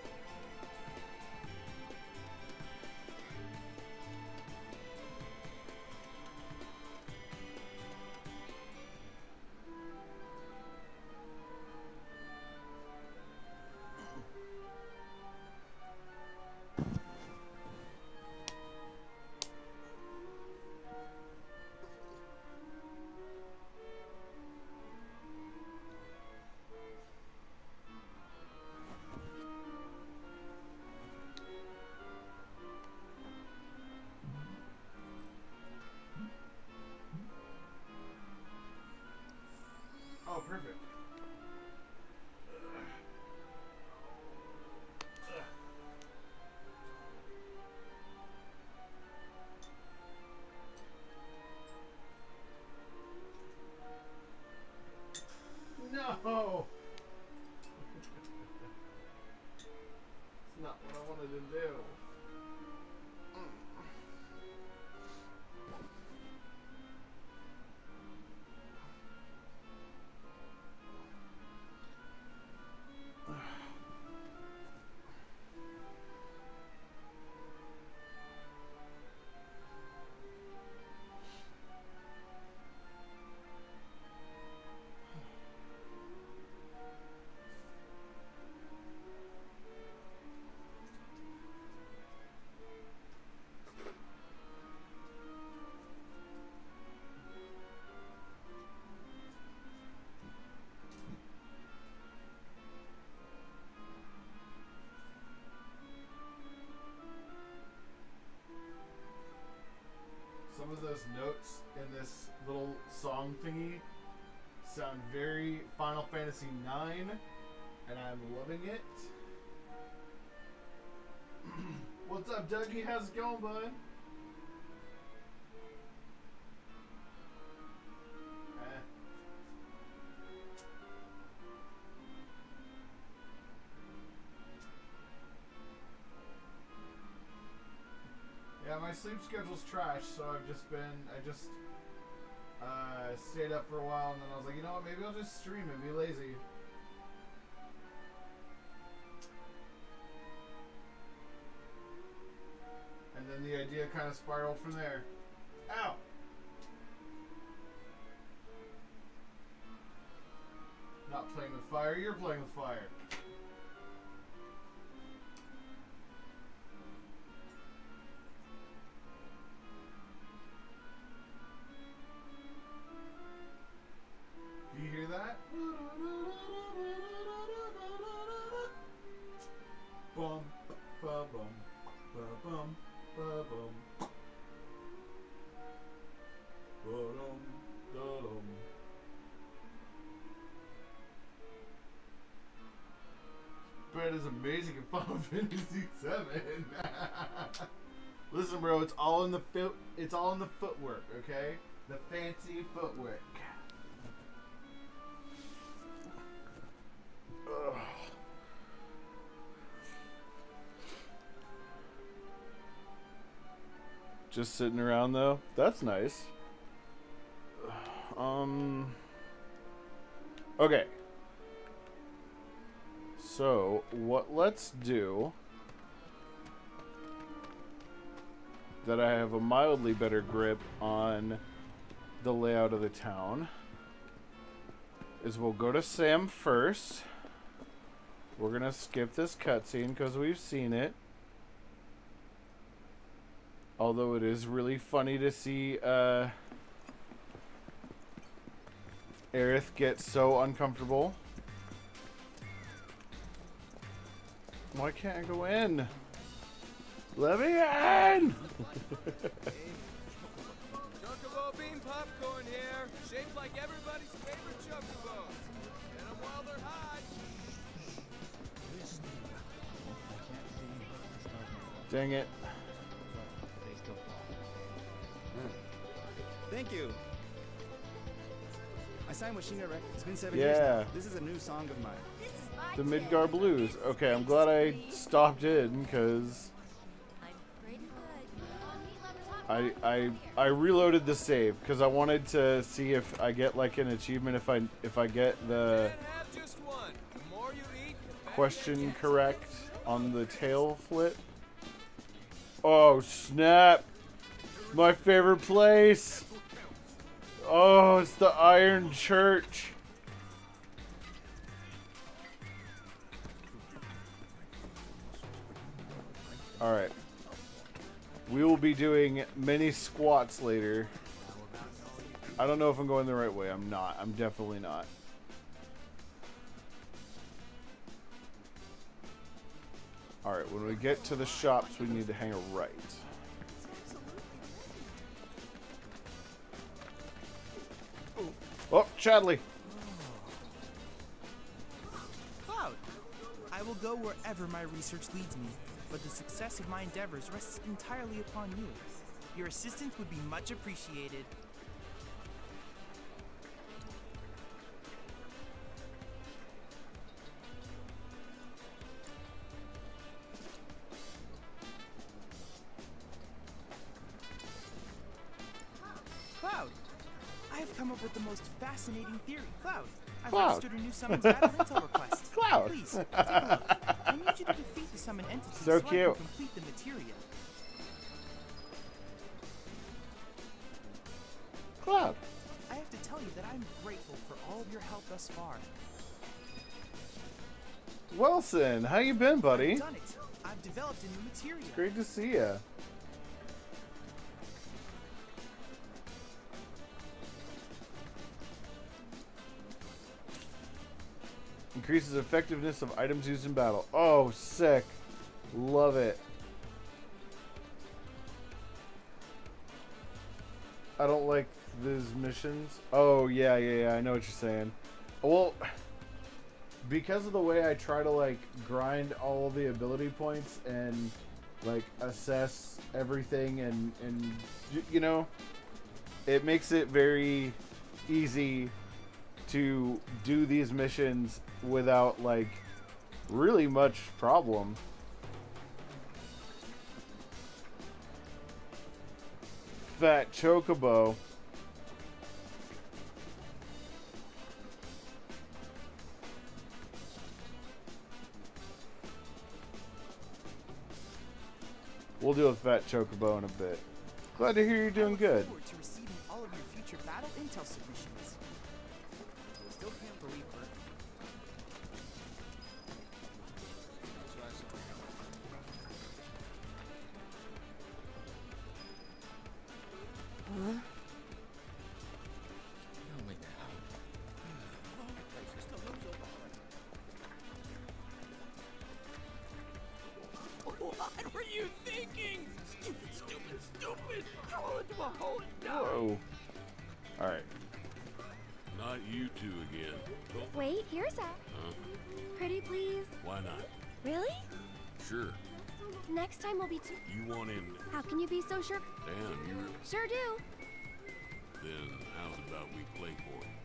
Oh, perfect. No! It's not what I wanted to do. Some of those notes in this little song thingy sound very Final Fantasy IX, and I'm loving it. What's up, Dougie? How's it going, bud? Yeah, my sleep schedule's trash, so I just stayed up for a while, and then I was like, you know what, maybe I'll just stream and be lazy. And then the idea kind of spiraled from there. Ow! not playing with fire. You're playing with fire. Do you hear that? Bum, ba bum, ba bum, ba bum. Ba-dum, da-dum. Bread is amazing in Final Fantasy VII. Listen, bro, it's all in the footwork, okay? The fancy footwork. Ugh. Just sitting around though. That's nice. Okay. So, what let's do that I have a mildly better grip on the layout of the town is we'll go to Sam first. We're gonna skip this cutscene because we've seen it. Although it is really funny to see Aerith get so uncomfortable. Why can't I go in? Let me in! Chocobo bean popcorn here, shaped like everybody's favorite chocobos. Get them while they're hot. Dang it. Thank you. I signed with Shina Records. It's been 7 years now. This is a new song of mine. The Midgar Blues. Okay, I'm glad I stopped in because I reloaded the save because I wanted to see if I get like an achievement if I get the question correct on the tail flip. Oh snap! My favorite place. Oh, it's the Iron Church. Alright. We will be doing many squats later. I don't know if I'm going the right way. I'm not. I'm definitely not. Alright, when we get to the shops, we need to hang a right. Oh, Chadley! Cloud! I will go wherever my research leads me, but the success of my endeavors rests entirely upon you. Your assistance would be much appreciated. Cloud! I have come up with the most fascinating theory. Cloud! I've registered a new summons battle intel request. Cloud! Please, take a look. I need you to defeat the summon entity So I can cute. complete the materia. Cloud! I have to tell you that I'm grateful for all of your help thus far. Wilson, how you been, buddy? I've done it. I've developed a new materia. Great to see ya. Increases effectiveness of items used in battle. Oh, sick. Love it. I don't like these missions. Oh, yeah, I know what you're saying. Well, because of the way I try to, like, grind all the ability points and, like, assess everything and you know, it makes it very easy to do these missions without like really much problem. Fat Chocobo. We'll do a Fat Chocobo in a bit. Glad to hear you're doing good. I look forward to receiving all of your future battle intel submissions. Still can't believe her. Oh. Alright. Not you two again. Wait, here's a... Huh? Pretty please? Why not? Really? Sure. Next time we'll be two... You want in there? How can you be so sure? Damn, you really... Sure do. Then how's about we play for it?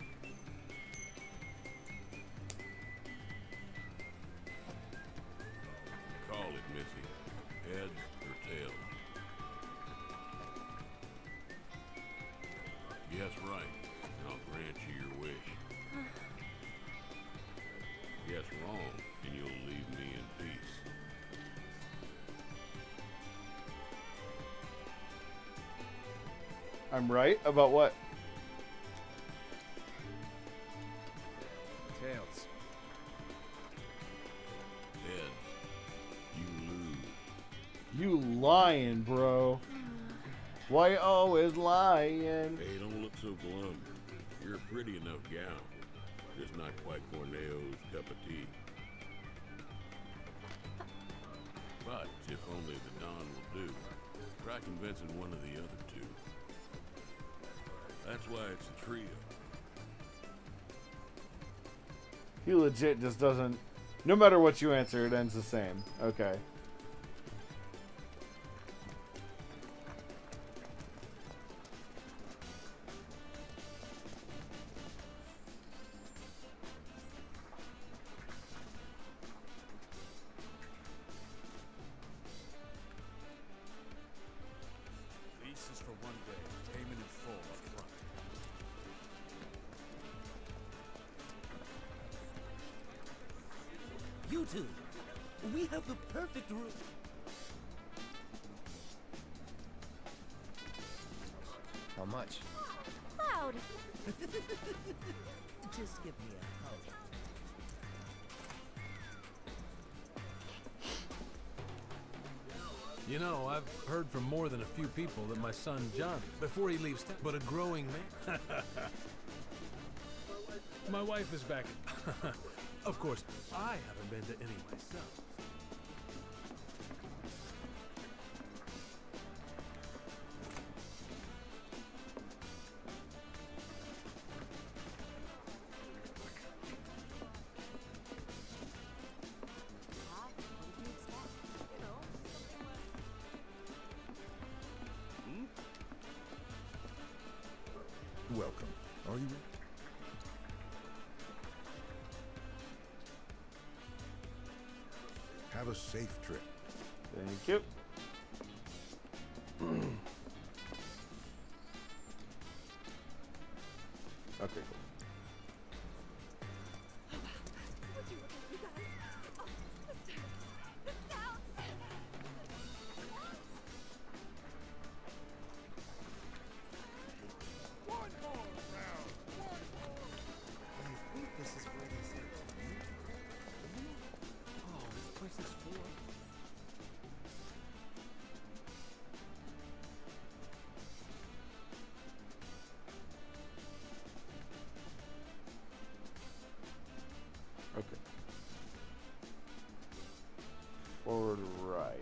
Call it, Missy. Heads or tails? Yes, right. And I'll grant you your wish. Guess wrong, and you'll leave me in peace. I'm right about what? Tails. Heads. You lose. You lying, bro. Why you always lying? Hey, don't look so glum. You're a pretty enough gal. Just not quite Corneo's cup of tea. But if only the Don will do, try convincing one of the other two. That's why it's a trio. He legit just doesn't... No matter what you answer, it ends the same. Okay. Lease is for 1 day. Payment in full up front. You two, we have the perfect room. How much? Cloud. Just give me a hug. You know, I've heard from more than a few people that my son John, before he leaves town, but a growing man. My wife is back. Of course, I haven't been to any myself. Welcome. Are you? Have a safe trip. Thank you. Okay, cool. I think this is where they start to meet. Oh, this place is full of... Okay. Forward right.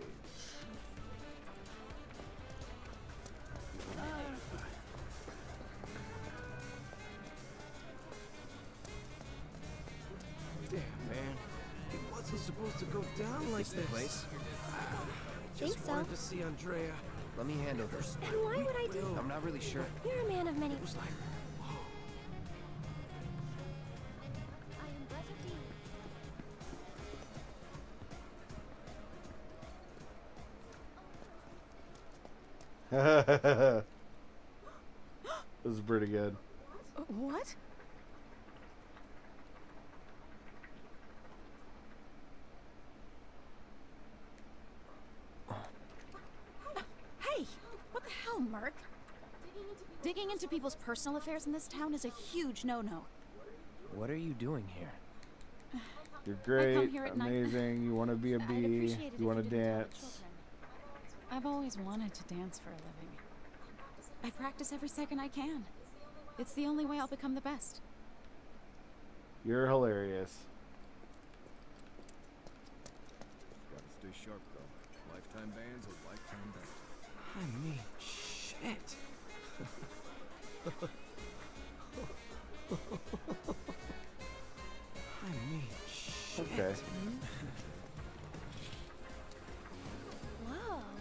Damn, man. It wasn't supposed to go down like Is this. the place? Think Just so. wanted to see Andrea. Let me handle this. And why would I do? I'm not really sure. You're a man of many. It was like, whoa. I am but a demon. This is pretty good. What? Hey! What the hell, Merc? Digging into people's personal affairs in this town is a huge no-no. What are you doing here? You're I great, come here at night. amazing, you want to be a I'd bee, appreciate it you want if to you didn't tell the dance. children. I've always wanted to dance for a living. I practice every second I can. It's the only way I'll become the best. You're hilarious. Gotta stay sharp, though. Lifetime bands are lifetime bands. I mean, shit. I mean, shit. Okay. Whoa.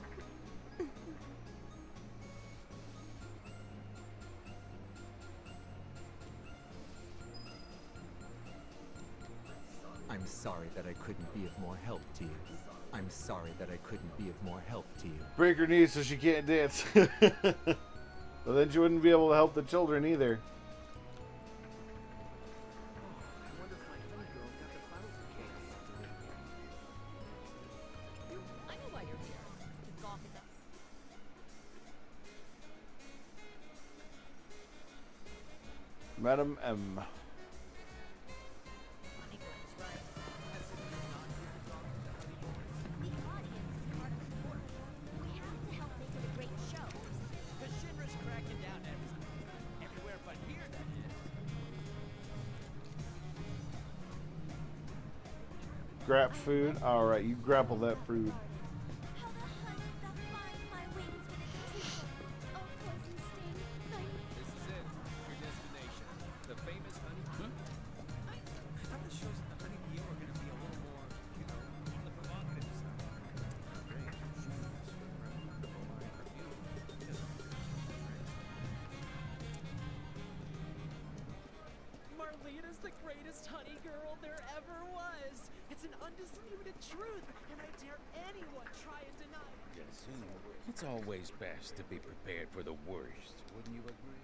I'm sorry that I couldn't be of more help to you. I'm sorry that I couldn't be of more help to you. Break her knees so she can't dance. Well, then she wouldn't be able to help the children either. I know why you're here. To balk at the Madam M. Because Shinra's cracking down everywhere but here, that is. Grab food. Alright, you grapple that food. This is it. Your destination. The famous honey. I thought the shows in the honey bee were going to be a little more, you know, on the provocative side. Marlena's the greatest honey girl there ever was. It's an undisputed truth, and I dare anyone try and deny it. Yes, it's always best to be prepared for the worst. Wouldn't you agree?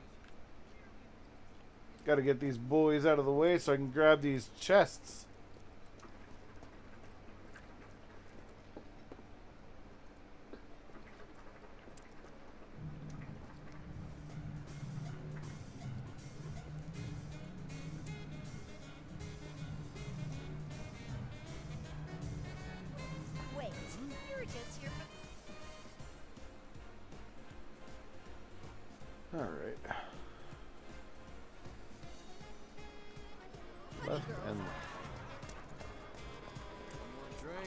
Gotta get these boys out of the way so I can grab these chests. Wait, you were just here for... Alright. Left and Drink.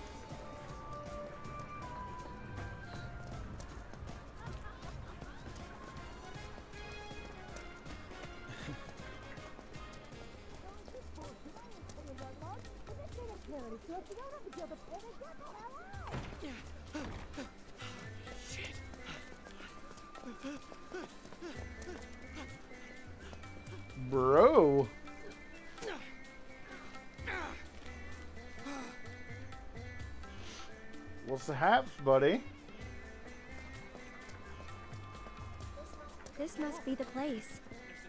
Bro. What's the haps, buddy? This must be the place.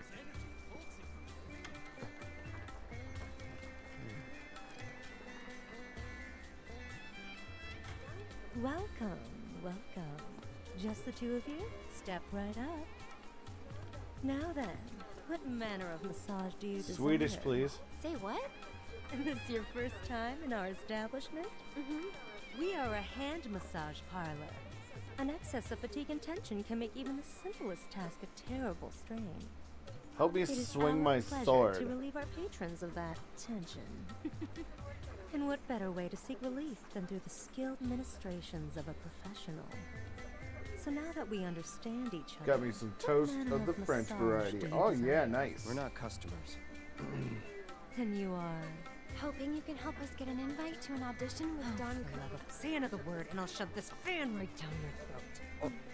Welcome, welcome. Just the two of you? Step right up. Now then, what manner of massage do you desire? Swedish, please. Say what? Is this your first time in our establishment? Mm-hmm. We are a hand massage parlor. An excess of fatigue and tension can make even the simplest task a terrible strain. Help me It is swing our my pleasure sword. to relieve our patrons of that tension. And what better way to seek relief than through the skilled ministrations of a professional? So now that we understand each other, Got me some what toast manner of the French massage variety. do you Oh desire? yeah, nice. We're not customers. Then you are. Hoping you can help us get an invite to an audition with Don For love of- Say another word, and I'll shove this fan right down your throat.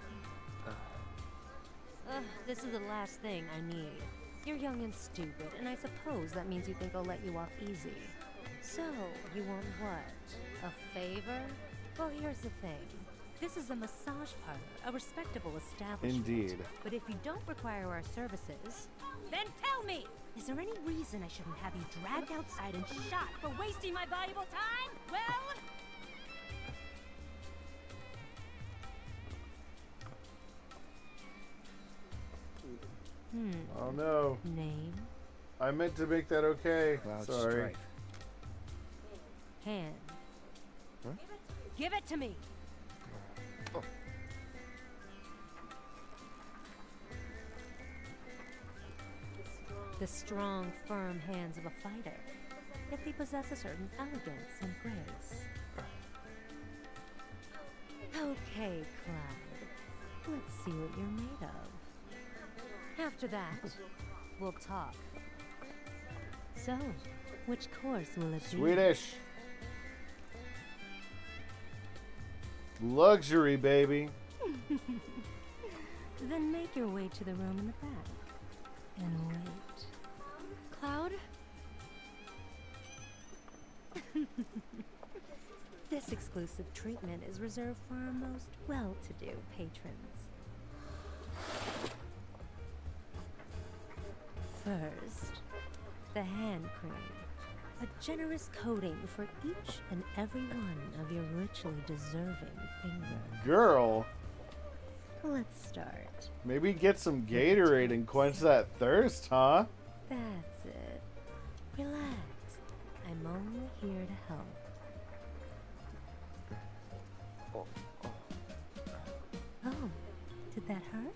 Ugh, this is the last thing I need. You're young and stupid, and I suppose that means you think I'll let you off easy. So, you want what? A favor? Well, here's the thing. This is a massage parlor, a respectable establishment. Indeed. But if you don't require our services, then tell me! Is there any reason I shouldn't have you dragged outside and shot for wasting my valuable time? Well... Oh no. Name? I meant to make that okay. Cloud Sorry. Strife. Hand. Huh? Give it to me! The strong, firm hands of a fighter, yet they possess a certain elegance and grace. Okay, Cloud. Let's see what you're made of. After that, we'll talk. So, which course will it be? Swedish. Luxury, baby. Then make your way to the room in the back. And wait. Cloud? This exclusive treatment is reserved for our most well-to-do patrons. First, the hand cream. A generous coating for each and every one of your richly deserving fingers. Girl. Let's start. Maybe get some Gatorade and quench that thirst, huh? That's it. Relax. I'm only here to help. Oh, did that hurt?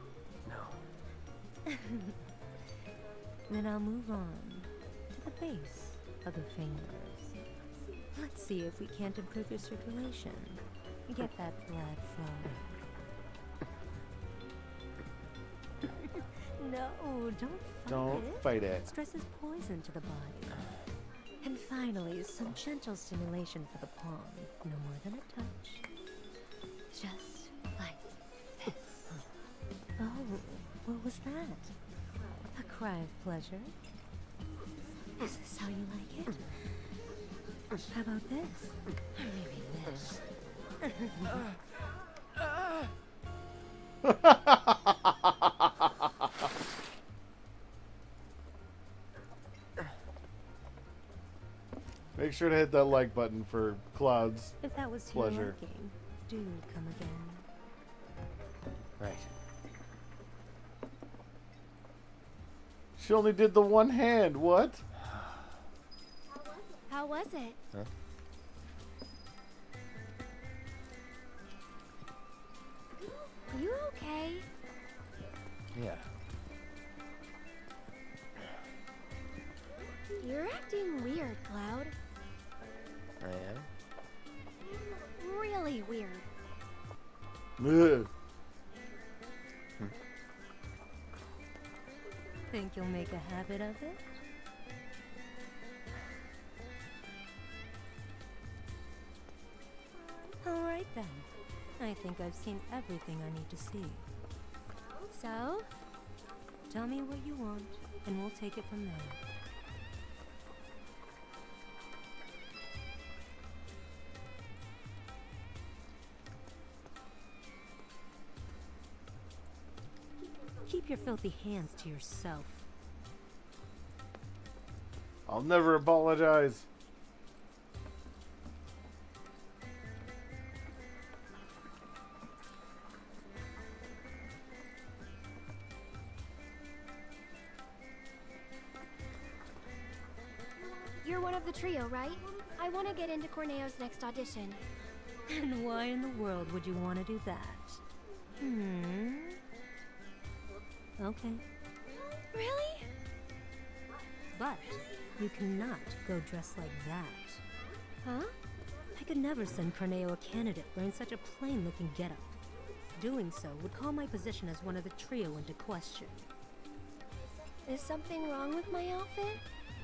No. Then I'll move on to the base of the fingers. Let's see if we can't improve your circulation. Get that blood flowing. No, don't fight it. Stress is poison to the body. And finally, some gentle stimulation for the palm. No more than a touch. Just like this. Oh, what was that? A cry of pleasure? Is this how you like it? How about this? Or maybe this? Make sure to hit that like button for Cloud's If that was to pleasure. your liking, do come again. Right. She only did the one hand. What? How was it? Huh? You okay? Yeah. You're acting weird, Cloud. I am? Really weird. Ugh. Think you'll make a habit of it? Alright then. I think I've seen everything I need to see. So? Tell me what you want, and we'll take it from there. Keep your filthy hands to yourself. I'll never apologize. You're one of the trio, right? I want to get into Corneo's next audition. And why in the world would you want to do that? Okay. Really? But you cannot go dressed like that. Huh? I could never send Corneo a candidate wearing such a plain-looking getup. Doing so would call my position as one of the trio into question. Is something wrong with my outfit?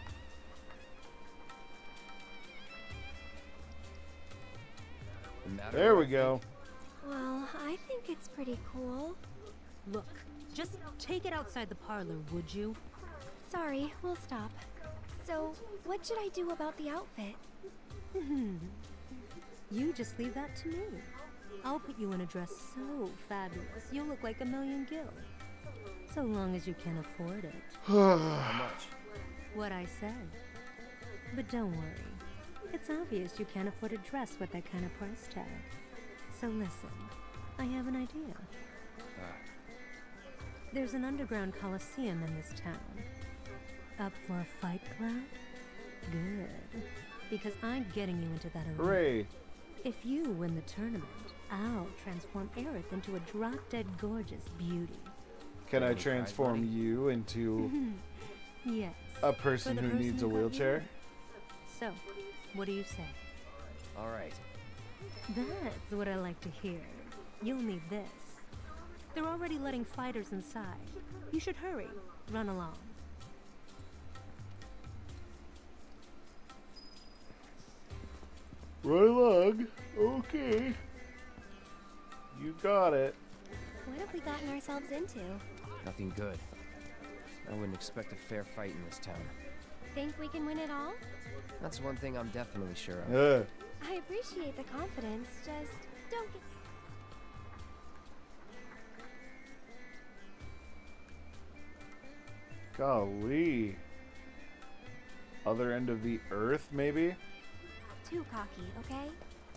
There we go. Well, I think it's pretty cool. Look, just take it outside the parlor, would you? Sorry, we'll stop. So, what should I do about the outfit? You just leave that to me. I'll put you in a dress so fabulous, you'll look like a million gil. So long as you can afford it. How much? What I said. But don't worry. It's obvious you can't afford a dress with that kind of price tag. So listen, I have an idea. There's an underground coliseum in this town. Up for a fight, Cloud? Good. Because I'm getting you into that arena. Hooray. If you win the tournament, I'll transform Aerith into a drop-dead gorgeous beauty. Can I transform you into Yes. a person For the who needs a got wheelchair? So, what do you say? All right. That's what I like to hear. You'll need this. They're already letting fighters inside. You should hurry. Run along. Right along. Okay. You got it. What have we gotten ourselves into? Nothing good. I wouldn't expect a fair fight in this town. Think we can win it all? That's one thing I'm definitely sure of. I appreciate the confidence, just don't get... Golly. Other end of the earth, maybe? Too cocky, okay?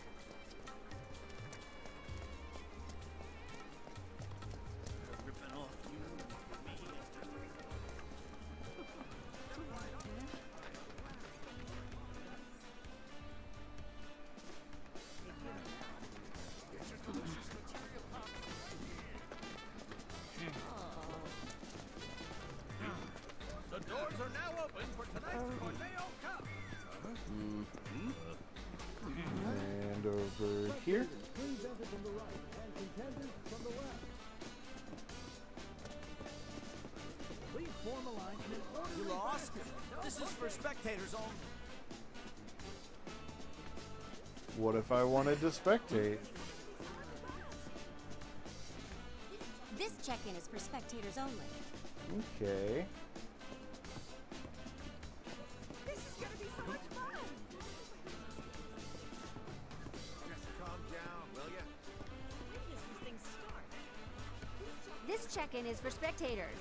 The doors are now open for tonight's Corneo Cup. And over here. Please form a line in an order. You lost? This is for spectators only. What if I wanted to spectate? This check-in is for spectators only. Okay. This is gonna be so much fun! Just calm down, will ya? When does this thing start? This check-in is for spectators.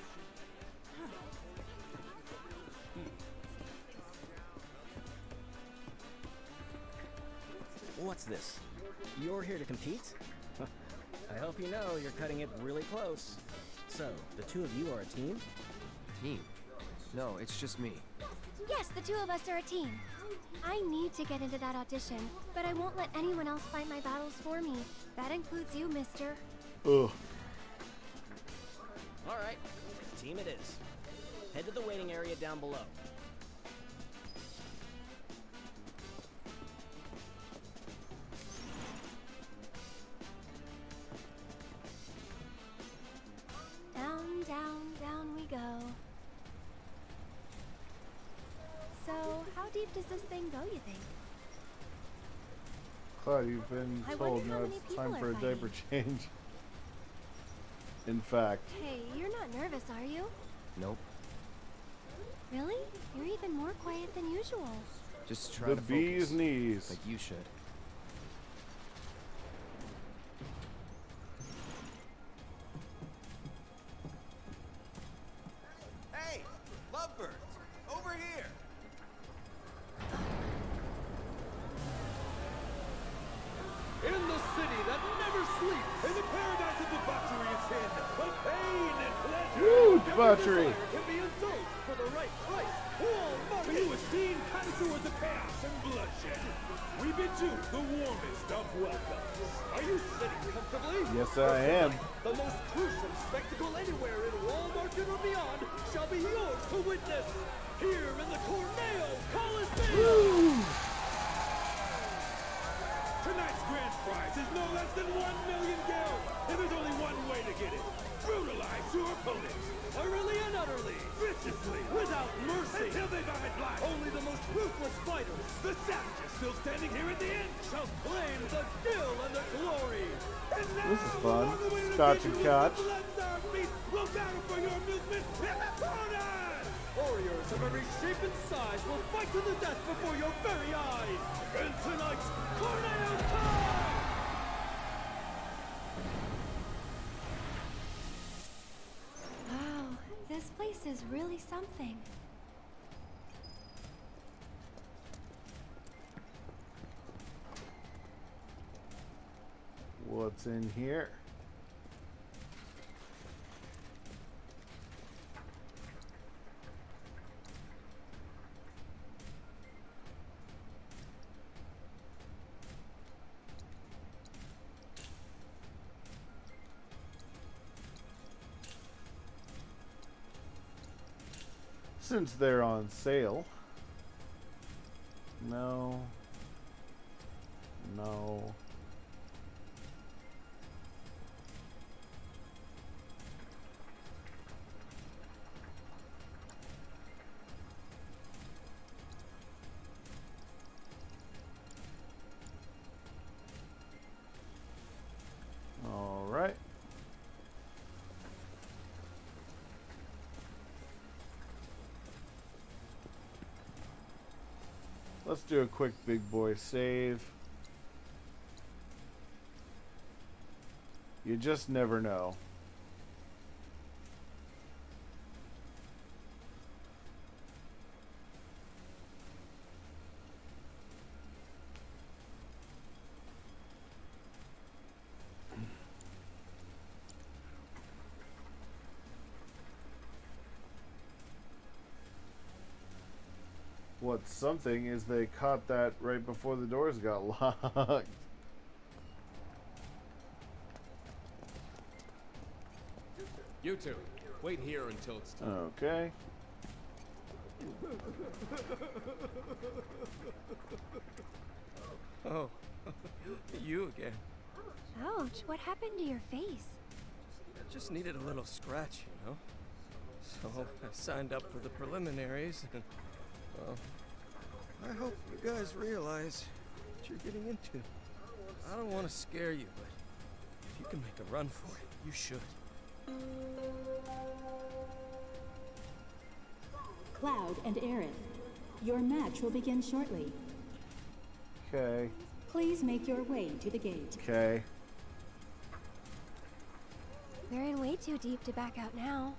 What's this? You're here to compete? I hope you know you're cutting it really close. So, the two of you are a team? Team? No, it's just me. Yes, the two of us are a team. I need to get into that audition, but I won't let anyone else fight my battles for me. That includes you, mister. Ugh. Alright, team it is. Head to the waiting area down below. Down, down, down we go. So, how deep does this thing go, you think? Cloud, you've been I told wonder how now many it's people time are for a fighting. diaper change. In fact. Hey, you're not nervous, are you? Nope. Really? You're even more quiet than usual. Just try The to bee's focus. knees. Like you should. Hey, lovebirds, over here. In the city that never sleeps, in the paradise of debauchery and sin, of pain and pleasure. Woo, every debauchery. desire can be indulged for the right price. To you esteemed connoisseurs of chaos and bloodshed, we bid you the warmest of welcomes. Are you sitting comfortably? Yes, I am. The most gruesome spectacle anywhere in Walmart or beyond shall be yours to witness here in the Corneo Coliseum. Tonight's grand prize is no less than 1 million gil, and there's only one way to get it. Brutalize your opponents, thoroughly and utterly, viciously, without mercy, until they vomit blood. Only the most ruthless fighters, the savages still standing here at the end, shall claim the gil and the glory. And now, This is fun. along the way to Scotch get and you catch. into the blood-starved beast, will battle for your amusement in the corner. Warriors of every shape and size will fight to the death before your very eyes. In tonight's Corneo Cup! Wow, this place is really something. What's in here? Since they're on sale. No. No. Let's do a quick big boy save. You just never know. What's something is they caught that right before the doors got locked. You two, wait here until it's time. Okay. Oh, you again. Ouch, what happened to your face? Just needed a little scratch, you know? So I signed up for the preliminaries, and, well, I hope you guys realize what you're getting into. I don't want to scare you, but if you can make a run for it, you should. Cloud and Aerith, your match will begin shortly. Okay. Please make your way to the gate. Okay. We're in way too deep to back out now.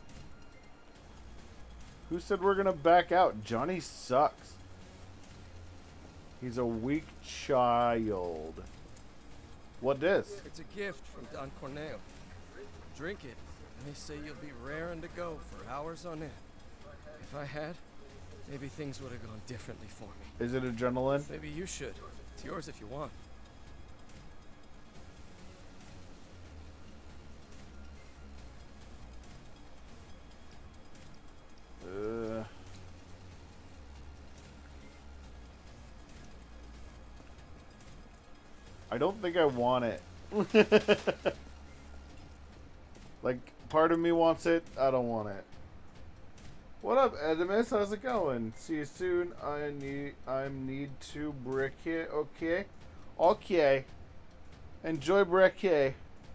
Who said we're gonna back out? Johnny sucks. He's a weak child. What this? It's a gift from Don Corneo. Drink it, and they say you'll be raring to go for hours on end. If I had, maybe things would have gone differently for me. Is it adrenaline? Maybe you should. It's yours if you want. I don't think I want it. Like, part of me wants it, I don't want it. What up, Edimus? How's it going? See you soon. I need to briquet. Okay. Okay. Enjoy briquet.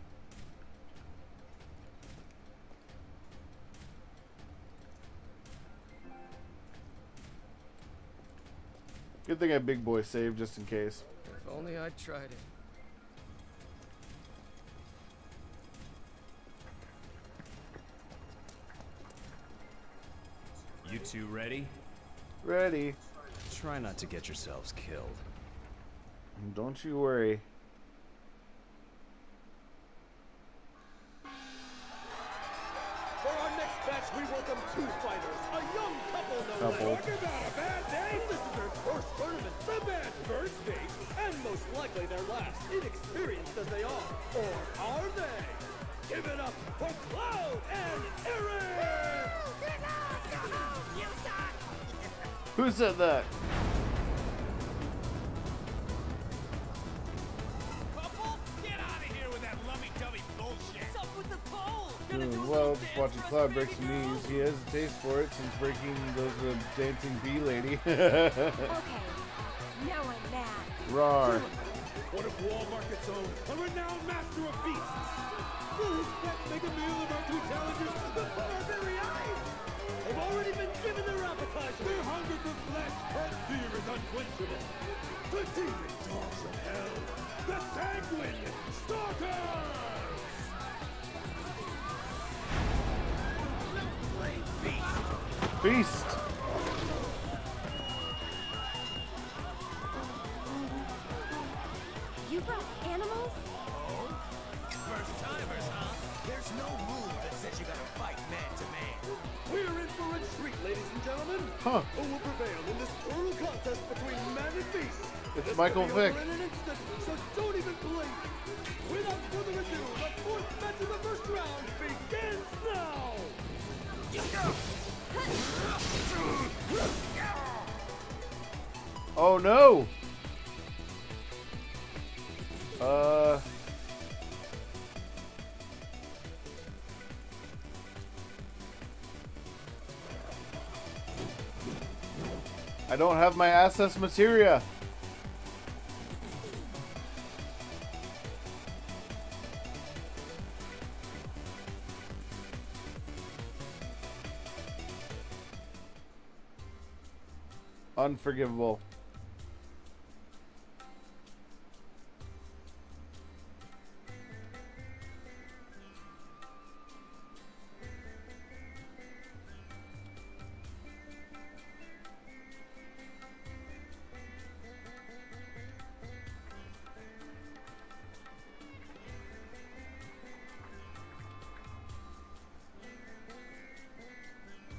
Good thing I big boy saved just in case. If only I'd tried it. You two ready? Ready. Try not to get yourselves killed. Don't you worry. For our next match, we welcome two fighters, a young couple no less. Talk about a bad day! This is their first tournament, the bad first date, and most likely their last, inexperienced as they are. Or are they? Give it up for Cloud and Aerith! Who said that? Couple, get out of here with that lovey-dovey bullshit. What's up with the pole? Well, just watching Cloud break some knees. He has a taste for it since breaking those dancing bee lady. Okay, now I'm mad. Rawr. One of Wall Market's own, a renowned master of beasts. Will his pet make a meal of our two challengers before our very eyes? They've already been given their appetizer. Their hunger for flesh and fear is unquenchable. The demon dogs of hell, the sanguine stalkers! Feast. You brought animals? First timers, huh? There's no rule that says you gotta fight man to man. We're in for a treat, ladies and gentlemen. Huh. Who will prevail in this brutal contest between man and beast? It's This Michael could be over Vick. in an instant, so don't even blink. Without further ado, the fourth match of the first round begins now. Oh no. I don't have my access materia. Unforgivable.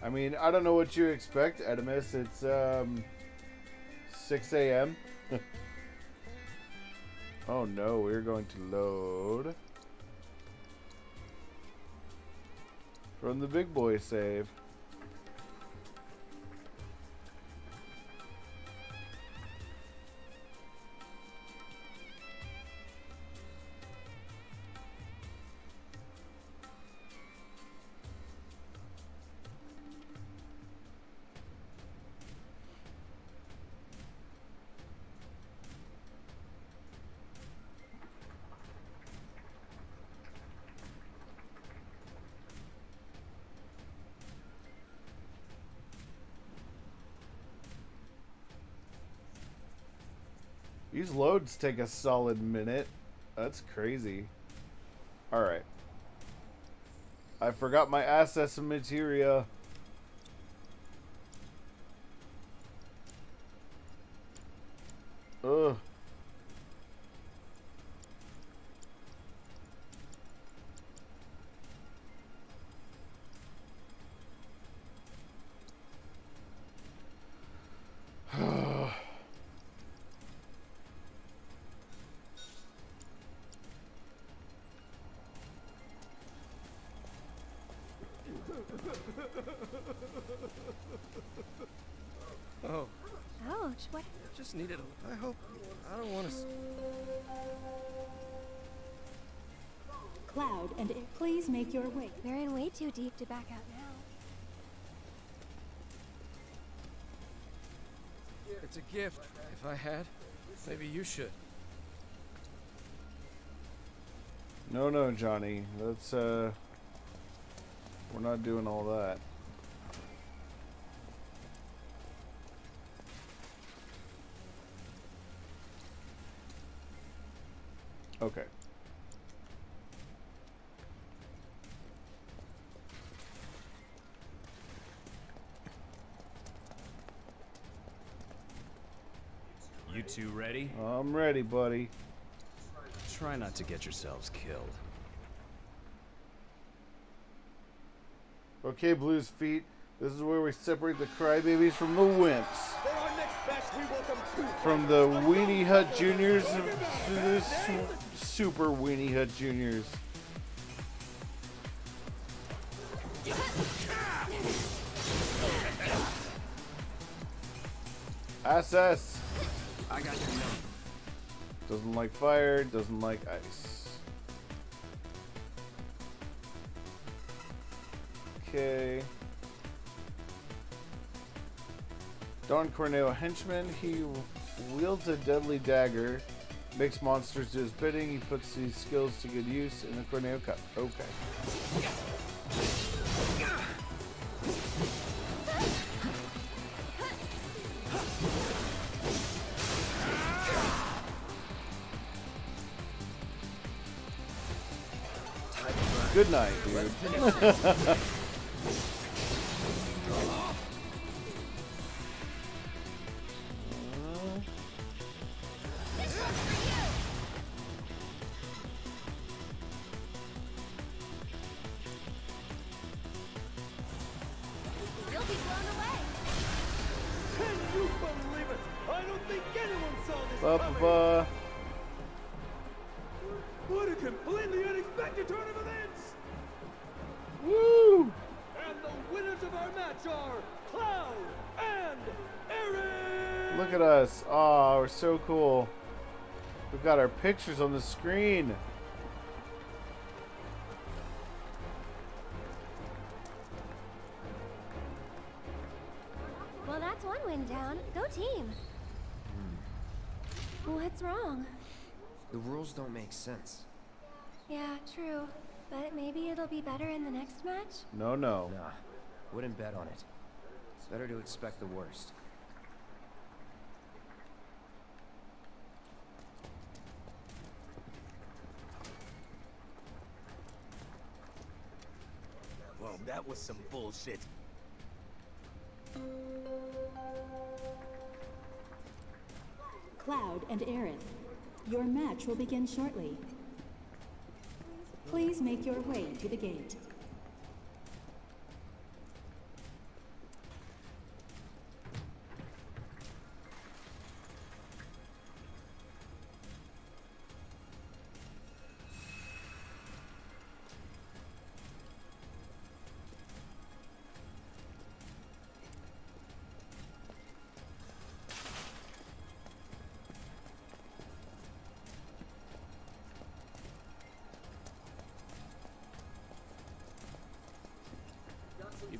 I mean, I don't know what you expect, Edimus. It's 6 a.m. Oh no, we're going to load from the big boy save. These loads take a solid minute. That's crazy. Alright. I forgot my assets and materia. Ugh. Oh. Ouch, what? Just needed a... I hope... I don't want to... Cloud and Air, please make your way. We're in way too deep to back out now. It's a gift. If I had, maybe you should. No, Johnny. That's, we're not doing all that. Okay. You two ready? I'm ready, buddy. Try not to get yourselves killed. Okay, Blue's feet. This is where we separate the crybabies from the wimps. From the Weenie Hut Juniors to the Super Weenie Hut Juniors. SS. I got your number. Doesn't like fire, doesn't like ice. Okay. Don Corneo henchman. He wields a deadly dagger, makes monsters do his bidding. He puts these skills to good use in the Corneo Cup. Okay. Good night, dude. What a completely unexpected turn of events! Woo! And the winners of our match are Cloud and Aaron! Look at us. Oh, we're so cool. We've got our pictures on the screen. Well, that's one win down. Go team. What's wrong? The rules don't make sense. Yeah, true. But maybe it'll be better in the next match? No. Nah, wouldn't bet on it. Better to expect the worst. Well, that was some bullshit. Cloud and Aaron, your match will begin shortly. Please make your way to the gate.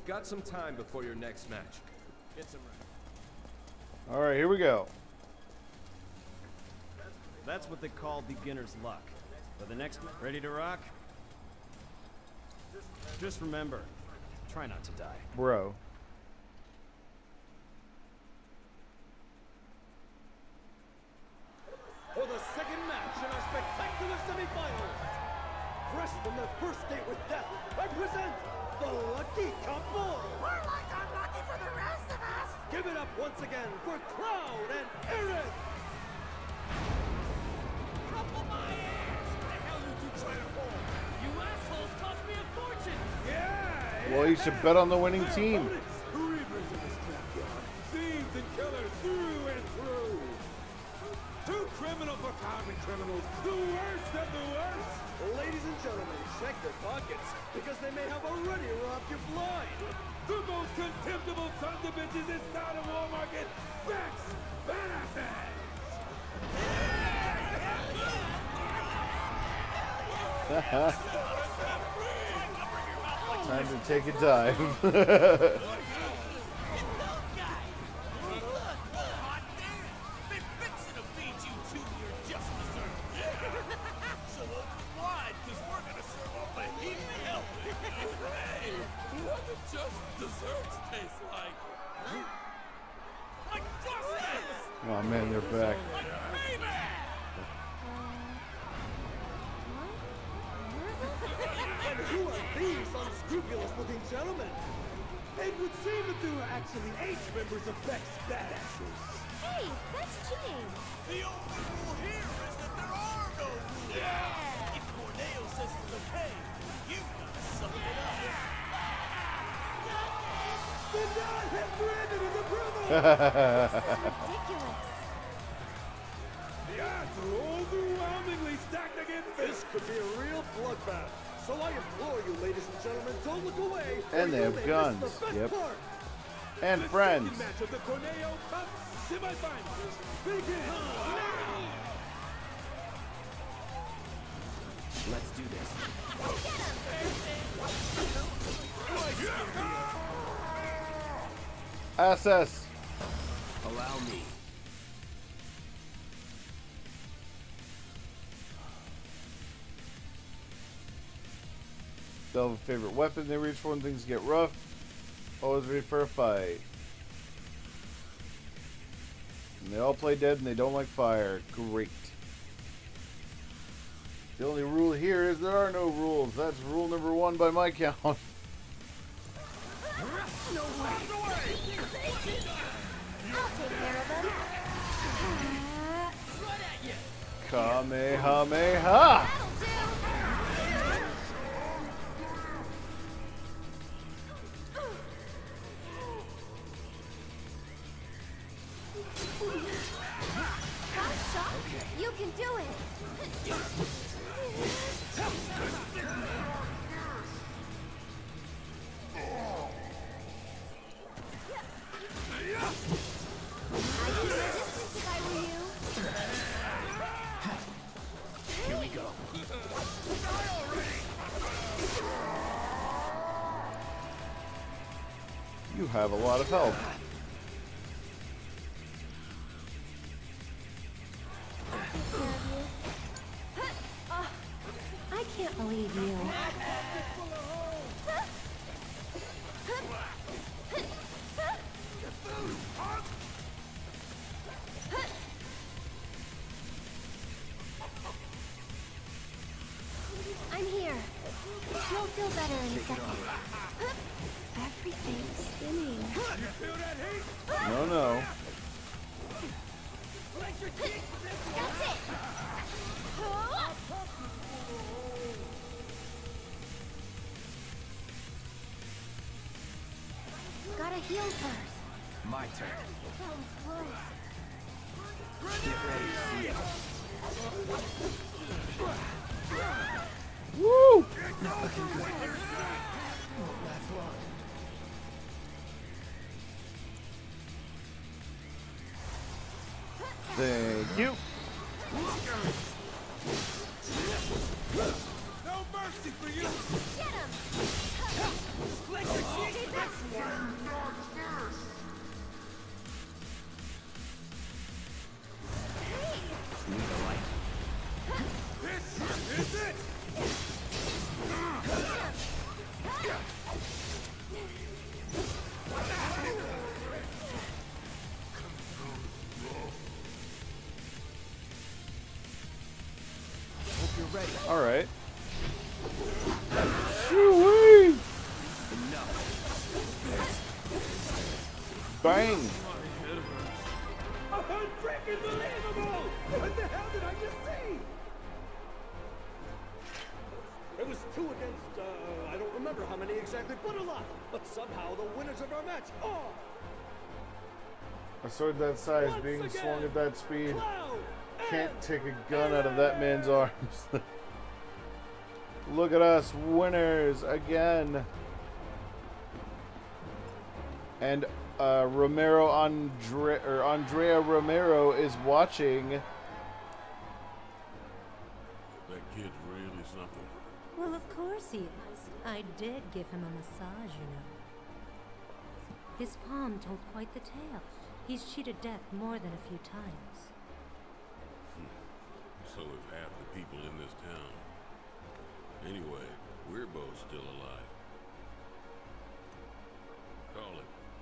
got some time before your next match. Get some rest. All right, here we go. That's what they call beginner's luck. For the next match, ready to rock? Just remember, try not to die. Bro. For the second match in our spectacular semifinals, fresh from their first date with death, I present the Lucky Couple. We're like unlucky for the rest of us. Give it up once again for Cloud and Eric. Couple my ass! What the hell you two trying to pull? You assholes cost me a fortune! Yeah! Well, you should bet on the winning team. Reavers in the scrapyard, thieves and killers through and through. Two criminal for common criminals, the worst of the worst. Ladies and gentlemen, check their pockets, because they may have already robbed you blind. The most contemptible sons of bitches inside of Wall Market, Bex Benefits! Time to take a dive. Oh man, they're back. And who are these unscrupulous-looking gentlemen? It would seem that they were actually 8 members of Beck's Badasses. Hey, that's cheating. The only rule here is that there are no rules. Yeah. If Corneo says it's okay, you gotta suck it up. The God has granted his approval! Ridiculous. The odds are overwhelmingly stacked against this. Could be a real bloodbath. So I implore you, ladies and gentlemen, don't look away. And they have guns. Yep. And friends. The match of the Corneo Cup semifinals begins now. Let's do this. SS. Allow me. They'll have a favorite weapon they reach for when things get rough. Always ready for a fight. And they all play dead and they don't like fire. Great. The only rule here is there are no rules. That's rule number 1 by my count. No way! I'll take care of them. Right at you! Kamehameha! You can do it. I'd keep my distance if I were you. Here we go. You have a lot of health. I can't believe you. I'm here. You'll feel better in a second. Everything's spinning. You feel that heat? No, no. That's it. Gotta heal first. My turn. So close. Get ready, see ya. Woo! Not looking good. Won't last long. Thank you. No mercy for you! Get him! This is it! Hope you're ready. All right. Shoo-wee! Bang! Unfreaking believable! What the hell did I just see? It was 2 against, I don't remember how many exactly, but a lot. But somehow the winners of our match are... A sword that size being swung at that speed can't take a gun out of that man's arms. Look at us, winners again. And Andrea Romero is watching. That kid's really something. Well, of course he is. I did give him a massage, you know. His palm told quite the tale. He's cheated death more than a few times. So have half the people in this town. Anyway, we're both still alive. Call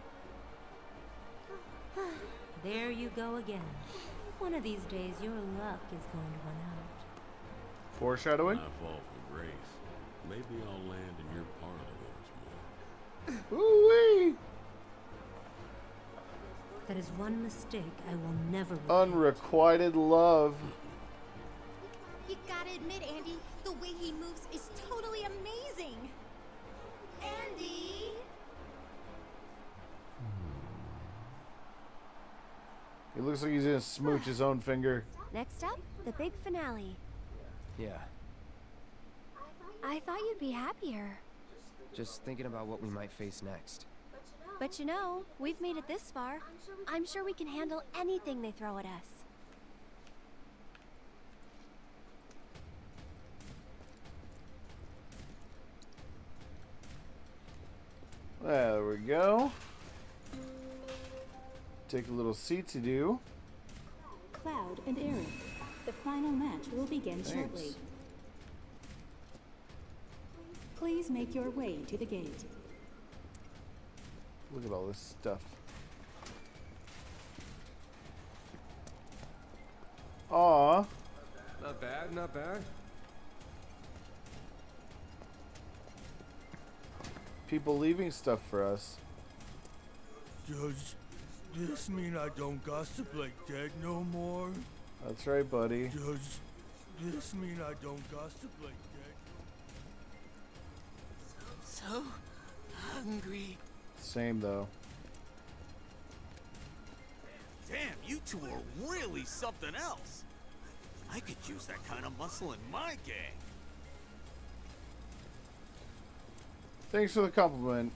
it. There you go again. One of these days, your luck is going to run out. Foreshadowing? I fall from grace. Maybe I'll land in your parlor once more. Ooh-wee! That is one mistake I will never repeat. Unrequited love. You gotta admit, Andy, the way he moves is totally amazing. Andy! He looks like he's gonna smooch his own finger. Next up, the big finale. Yeah, I thought you'd be happier. just thinking about what we might face next. But you know, we've made it this far. I'm sure we can handle anything they throw at us. There we go. Take a little seat-to-do. Cloud and Aaron, the final match will begin shortly. Please make your way to the gate. Look at all this stuff. Aw. Not bad, not bad. People leaving stuff for us. Does this mean I don't gossip like Dad no more? That's right, buddy. Does this mean I don't gossip like Dad? So hungry. Same though. Damn, you two are really something else. I could use that kind of muscle in my gang. Thanks for the compliment.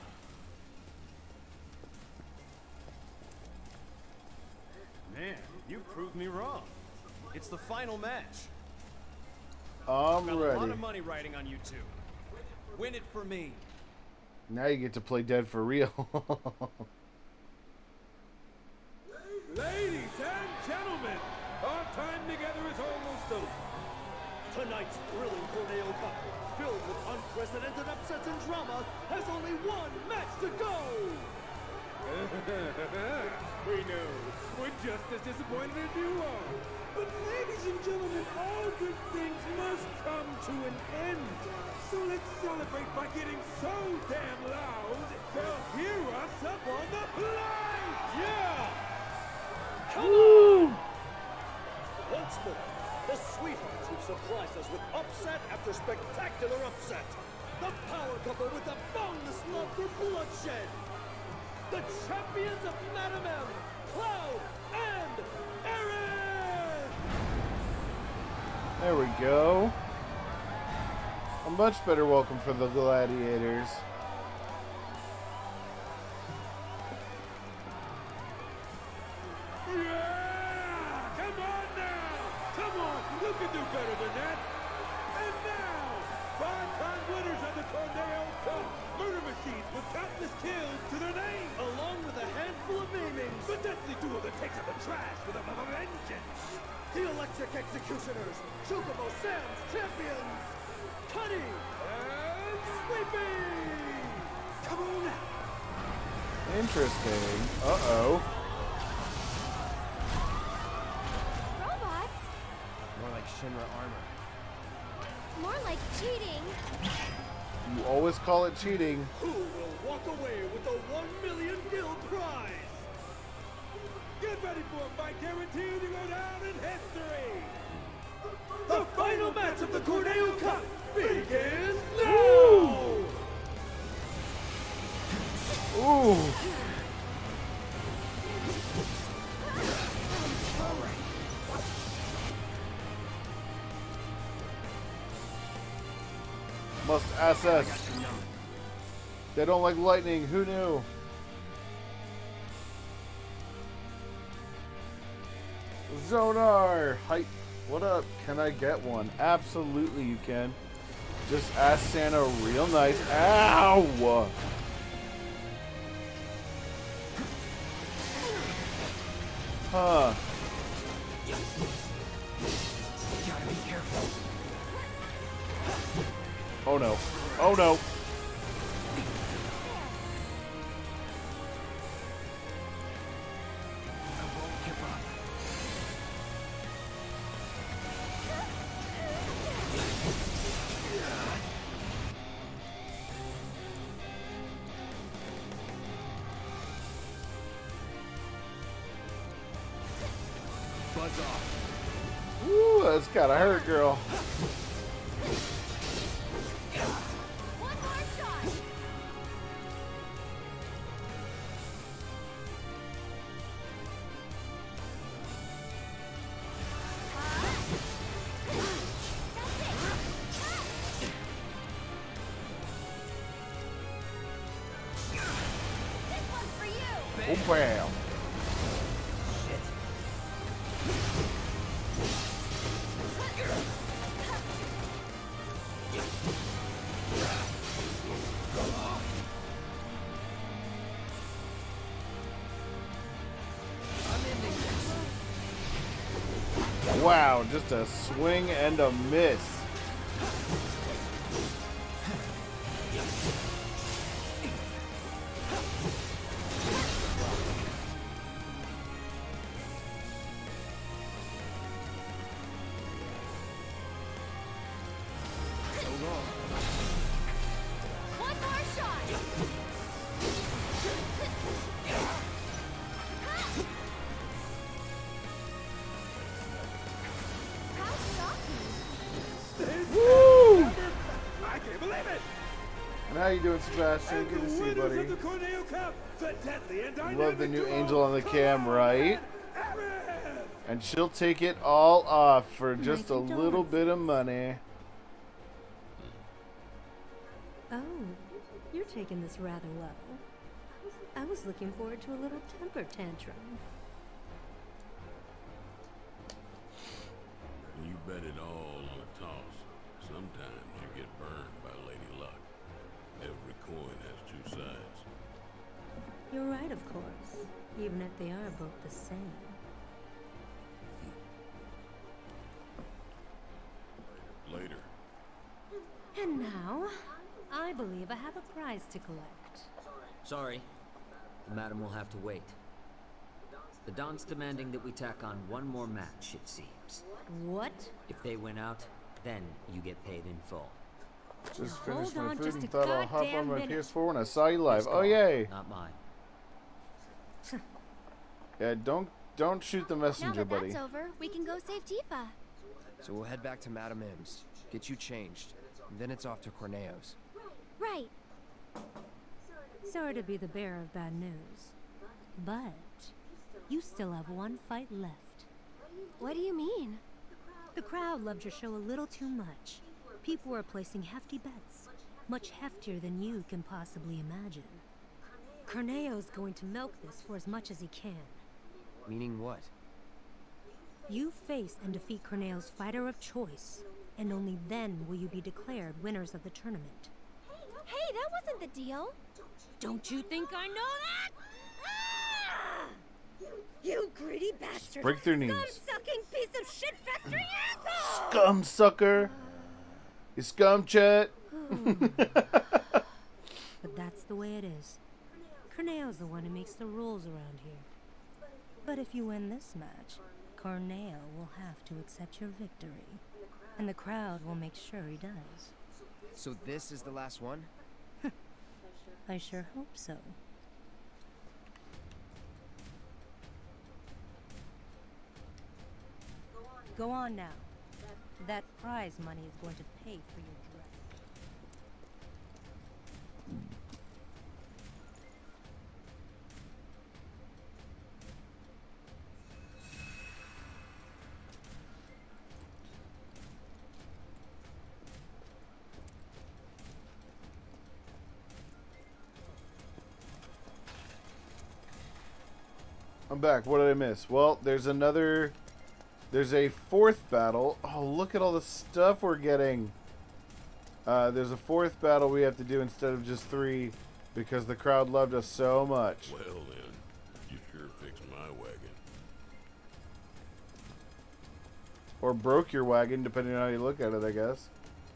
Man, you proved me wrong. It's the final match. I'm Got ready. a lot of money riding on you two. Win it for me. Now you get to play dead for real. Ladies and gentlemen, our time together is almost over. Tonight's thrilling tornado cup, filled with unprecedented upsets and drama, has only one match to go! We know. We're just as disappointed as you are. But ladies and gentlemen, all good things must come to an end. So let's celebrate by getting so damn loud they'll hear us up on the plate! Yeah! Come on! Once more, the Sweethearts who've surprised us with upset after spectacular upset. The power couple with the boundless love for bloodshed. The champions of Madam M, Cloud and Aaron! There we go. A much better welcome for the gladiators. Yeah! Come on now! Come on! You can do better than that! And now, 5-time winners of the Tornado Cup, Electric Executioners, Chocobo Sam's champions, Cuddy and Sleepy! Come on now! Interesting. Uh-oh. Robots? More like Shinra armor. More like cheating. You always call it cheating. Who will walk away with the 1 million guild prize? Get ready for a fight guaranteed to go down in history! The final match of the Corneo Cup begins now! Ooh. Must SS. They don't like lightning. Who knew? Zonar! Hype. What up? Can I get one? Absolutely you can. Just ask Santa real nice. Ow! Huh. Gotta be careful. Oh no. Oh no. Buzz off. Ooh, that's gotta hurt, girl. One more shot. This one's for you. Oh, bam. Wow, just a swing and a miss. One more shot. How shocking. Woo! I can't believe it! And how you doing, Sebastian? And Good to the see you, winners buddy. of the Corneo Cup, the deadly and dynamic Love the new duo, angel on the cam, right? Aaron! And she'll take it all off for just a little bit of money. Oh, you're taking this rather well. I was looking forward to a little temper tantrum. You bet it all on a toss. Sometimes you get burned by Lady Luck. Every coin has two sides. You're right, of course, even if they are both the same. Later. And now, I believe I have a prize to collect. Sorry. The madam will have to wait. The Don's demanding that we tack on one more match, it seems. What? If they win out, then you get paid in full. Just Now, finished hold my on food just and a thought I'll hop on goddamn my minute. PS4 when I saw you live. His Oh call, yay! not mine. Yeah, don't shoot the Now messenger, that buddy. that's over, we can go save Tifa. So we'll head back to Madame M's, get you changed, and then it's off to Corneo's. Right. Sorry to be the bearer of bad news, but you still have one fight left. What do you mean? The crowd loved your show a little too much. People were placing hefty bets, much heftier than you can possibly imagine. Corneo's going to milk this for as much as he can. Meaning what? You face and defeat Corneo's fighter of choice, and only then will you be declared winners of the tournament. Hey, that wasn't the deal. Don't you think I know that? Ah! You greedy bastard! Break their knees. Scum-sucking piece of shit festering asshole! Scum sucker. You scum chat. But that's the way it is. Corneo's the one who makes the rules around here. But if you win this match, Corneo will have to accept your victory. And the crowd will make sure he does. So this is the last one? I sure hope so. Go on now. That prize money is going to pay for your dress. I'm back. What did I miss? Well, there's a fourth battle. Oh, look at all the stuff we're getting. There's a fourth battle we have to do instead of just 3 because the crowd loved us so much. Well then, you sure fixed my wagon. Or broke your wagon, depending on how you look at it, I guess.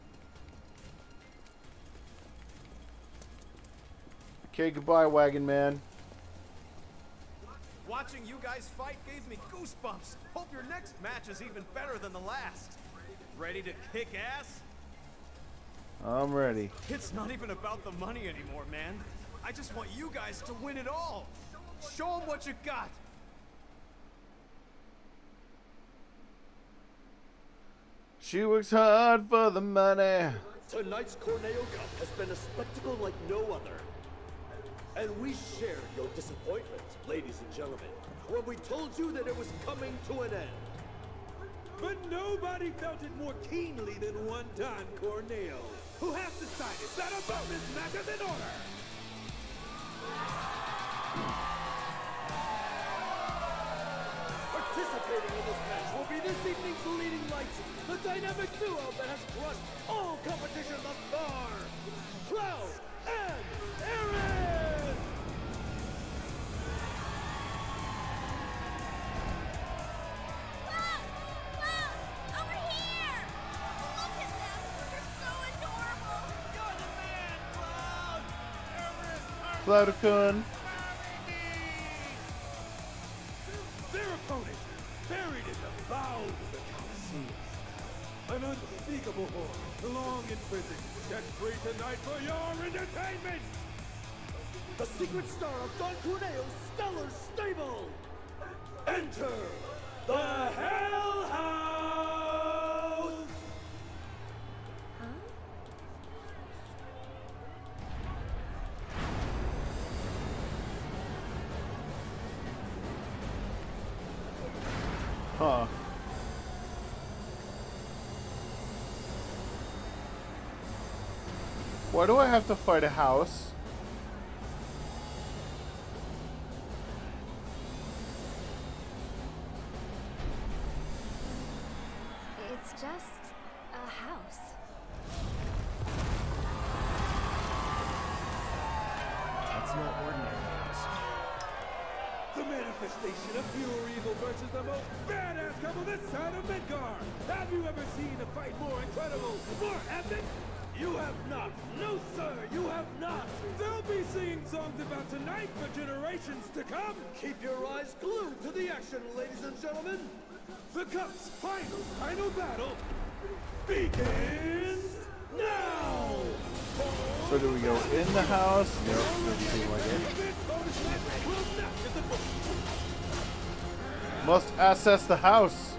Okay, goodbye, wagon man. Watching you guys fight gave me goosebumps. Hope your next match is even better than the last. Ready to kick ass? I'm ready. It's not even about the money anymore, man. I just want you guys to win it all. Show them what you got. She works hard for the money. Tonight's Corneo Cup has been a spectacle like no other. And we shared your disappointment, ladies and gentlemen, when we told you that it was coming to an end. But nobody felt it more keenly than one Don Corneo, who has decided that a bonus match is in order. Participating in this match will be this evening's leading lights, the dynamic duo that has crushed all competition thus far, Cloud and Aaron! Cloudicon. Their opponent, buried in the bowels of the Coliseum. An unspeakable horror, long in prison, set free tonight for your entertainment! The secret star of Don Corneo's stellar stable! Enter the Hell House! Huh. Why do I have to fight a house? It's just a house. That's no ordinary house. The manifestation of pure evil versus the most badass couple this side of Midgar! Have you ever seen a fight more incredible, more epic? You have not! No, sir, you have not! They'll be singing songs about tonight for generations to come! Keep your eyes glued to the action, ladies and gentlemen! The Cup's final battle begins now! So do we go in the house? Nope, doesn't seem like it. Must assess the house.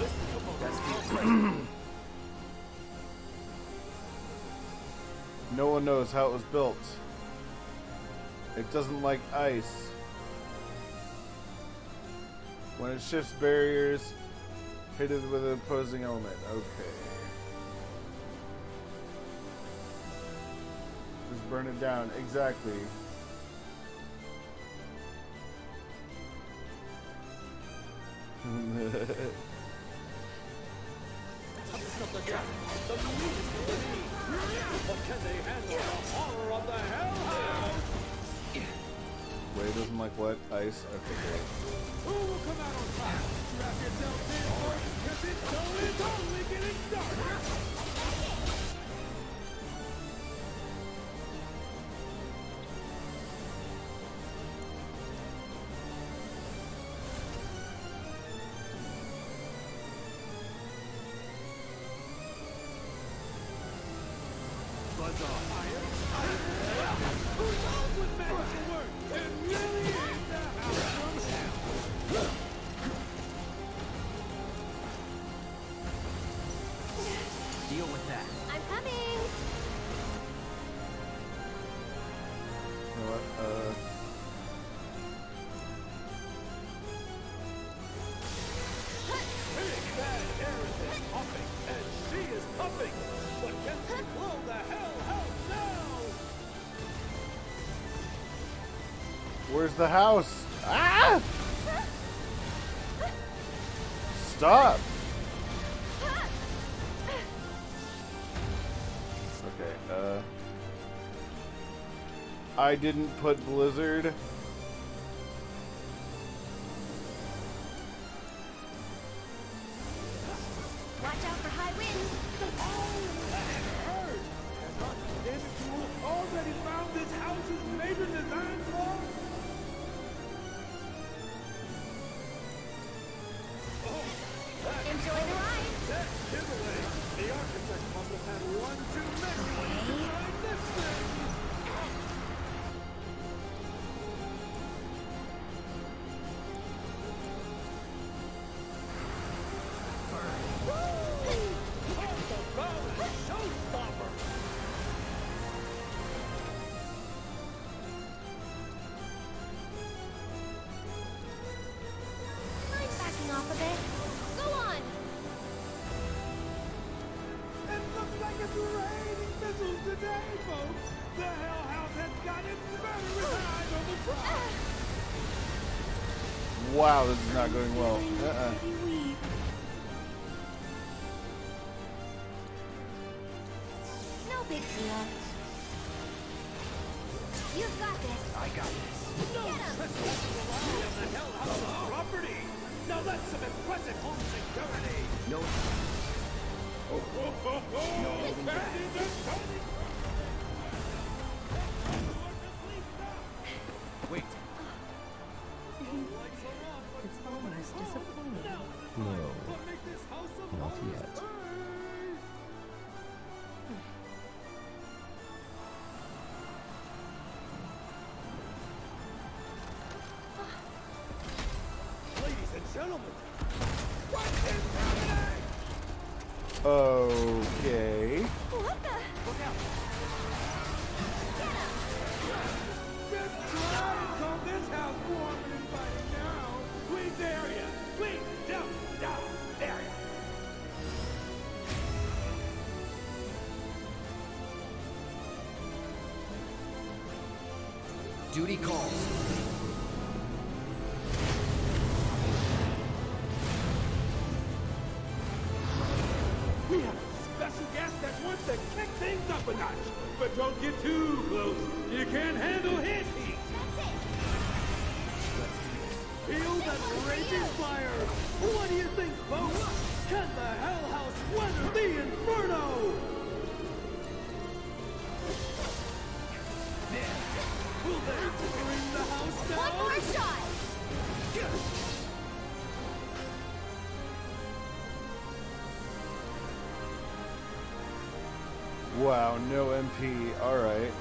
No one knows how it was built. It doesn't like ice. When it shifts barriers, hit it with an opposing element. Okay. Just burn it down. Exactly. Ray doesn't like wet ice. Okay, great. Who will come out on top? Strap yourselves in, boys, because this show is only getting started. Buzz off. Who knows what magic will work? It really is the house from hell. Deal with that. I'm coming. You know what? Big Bad Aaron is pumping, and she is pumping. But can she blow the hell out now? Where's the house? Ah! Stop! Okay, I didn't put Blizzard. Watch out for high winds. Oh, that hurt! Has Aunt David Tool already found this house's major design flaw? Enjoy the ride. That's giveaway. The architect must have had one too many when he designed this thing. Showstopper! I'm backing off a bit. Go on. It looks like it's raining missiles today, folks. The Hell House has got its murderous eyes on the prize. Wow, this is not going well. No big deal. You've got this. I got this. No trespassing of the Hell House's property. Now that's some impressive home security. No. Wait. It's almost disappointing. No, not yet. Ladies and gentlemen, what is happening? Okay. What the? Look out! Good try to call this house warm and inviting now. We dare ya! We don't dare ya! Duty calls. We have a special guest that wants to kick things up a notch. But don't get too close. You can't handle his heat. Feel that raging fire. What do you think, folks? Can the Hell House weather the inferno? Will they bring the house down? One more shot. Wow, no MP. Alright.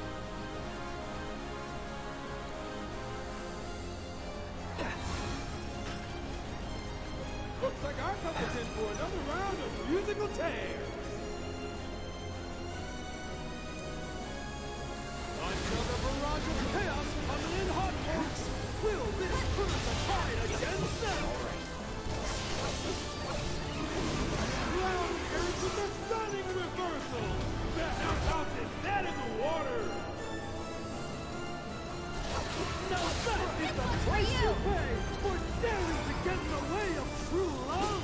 Looks like our couple's in for another round of musical tears. Another barrage of chaos coming in hot, folks. Will this turn the tide against them? Ground Earth with a stunning reversal. The Hell House is dead in the water. Now that is the price you pay for daring to get in the way of true love.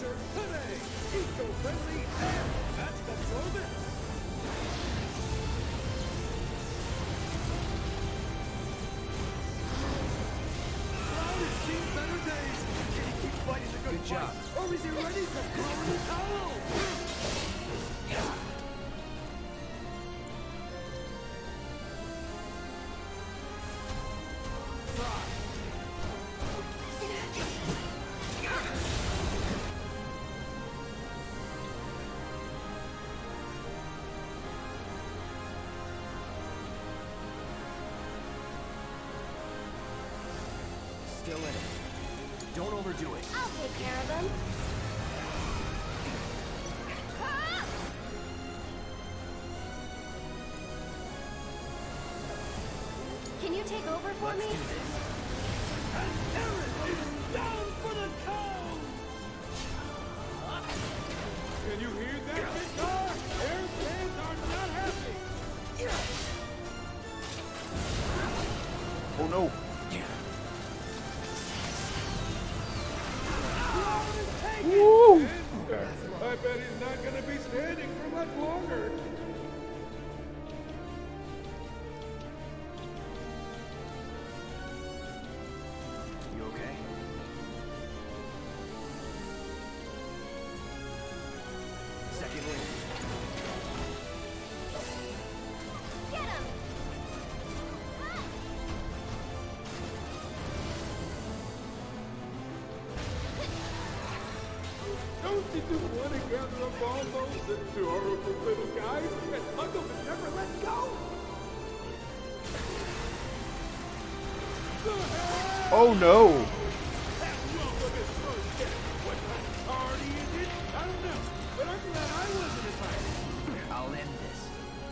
starters today. Eco-friendly and that's the slogan. Cloud has seen better days. Can he keep fighting the good job. fight? Or is he ready to throw in the towel? Still in it. Don't overdo it. I'll take care of them. Can you take over for me? And Aaron is down for the count! Can you hear that, guitar? Aaron's fans are not happy! Oh no! Woo! I bet he's not gonna be standing for much longer. You okay? Second win. Get him! Don't you just want to gather up all those adorable little guys and hug them and never let go? Oh no! That welcome is first day. What kind of party is it? I don't know, but I'm glad I wasn't invited. I'll end this.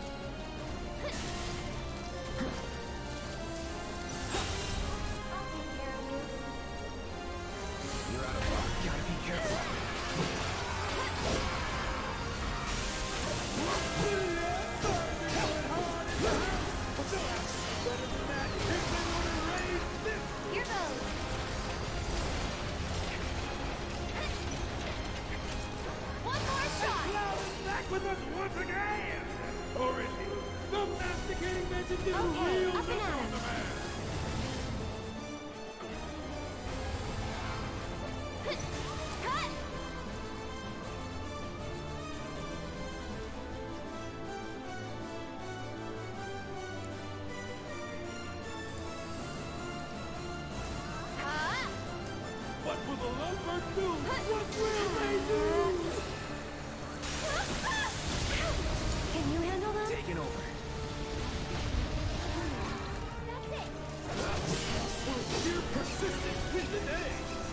You're out of luck. Gotta be careful. Here goes. One more shot. Cloud is back with us once again. Or is he? The masticating legend is Okay, real up and at on him. the man. Cut! What will the lovebirds do? What will they do? Can you handle them? Taking over. Sheer persistence win the day.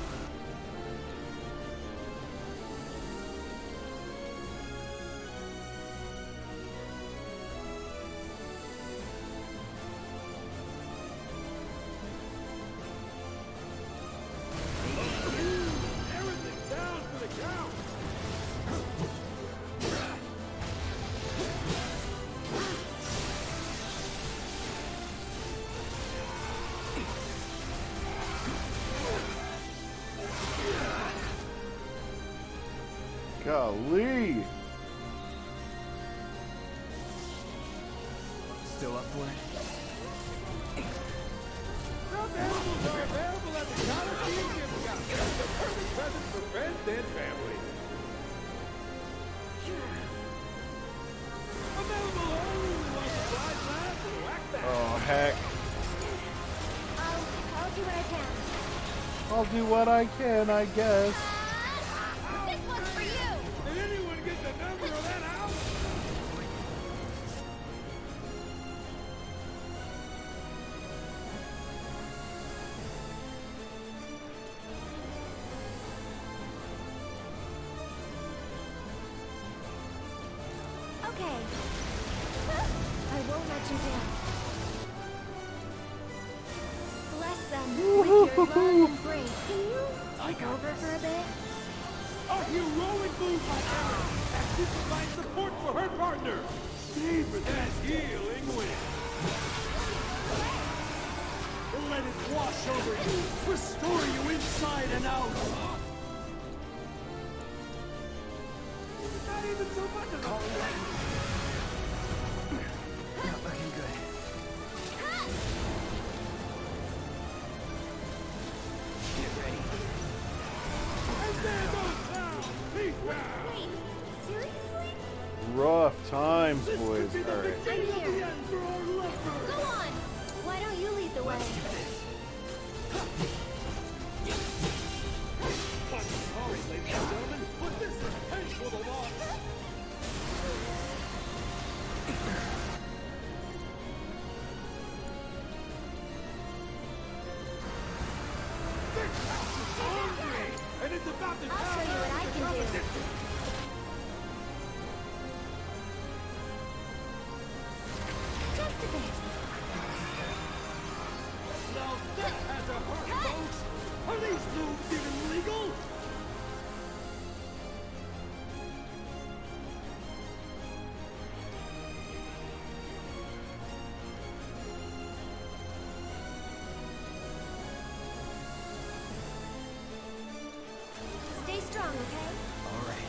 Everything's down for the count. Golly! Still up for it? Stuffed animals are available at the Coliseum gift shop. The perfect present for friends and family. Available only on Supplies Lab or Whack Back. Oh heck! I'll do what I can. I'll do what I can, I guess. This one's for you. Did anyone get the number of that house? Okay. I won't let you down. Bless them with your love and grace. Can you take over for a bit? A heroic move by Aaron as she provides support for her partner. Savor that healing wind. Let it wash over you, restore you inside and out. It's about to I'll show you what I can do. Just a bit. Now that has a hurt, folks. Are these moves even legal? Stay strong, okay? All right.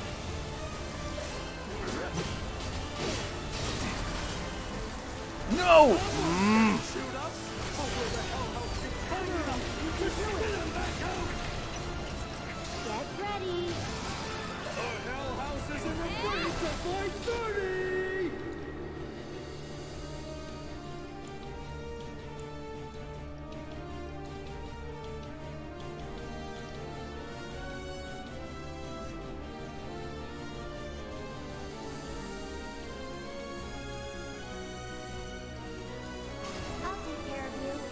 No! Shoot us? Oh, where the hell else is coming up? You spin him back out! Get ready. Our hell house is in the brink of 530! I'll take care of you.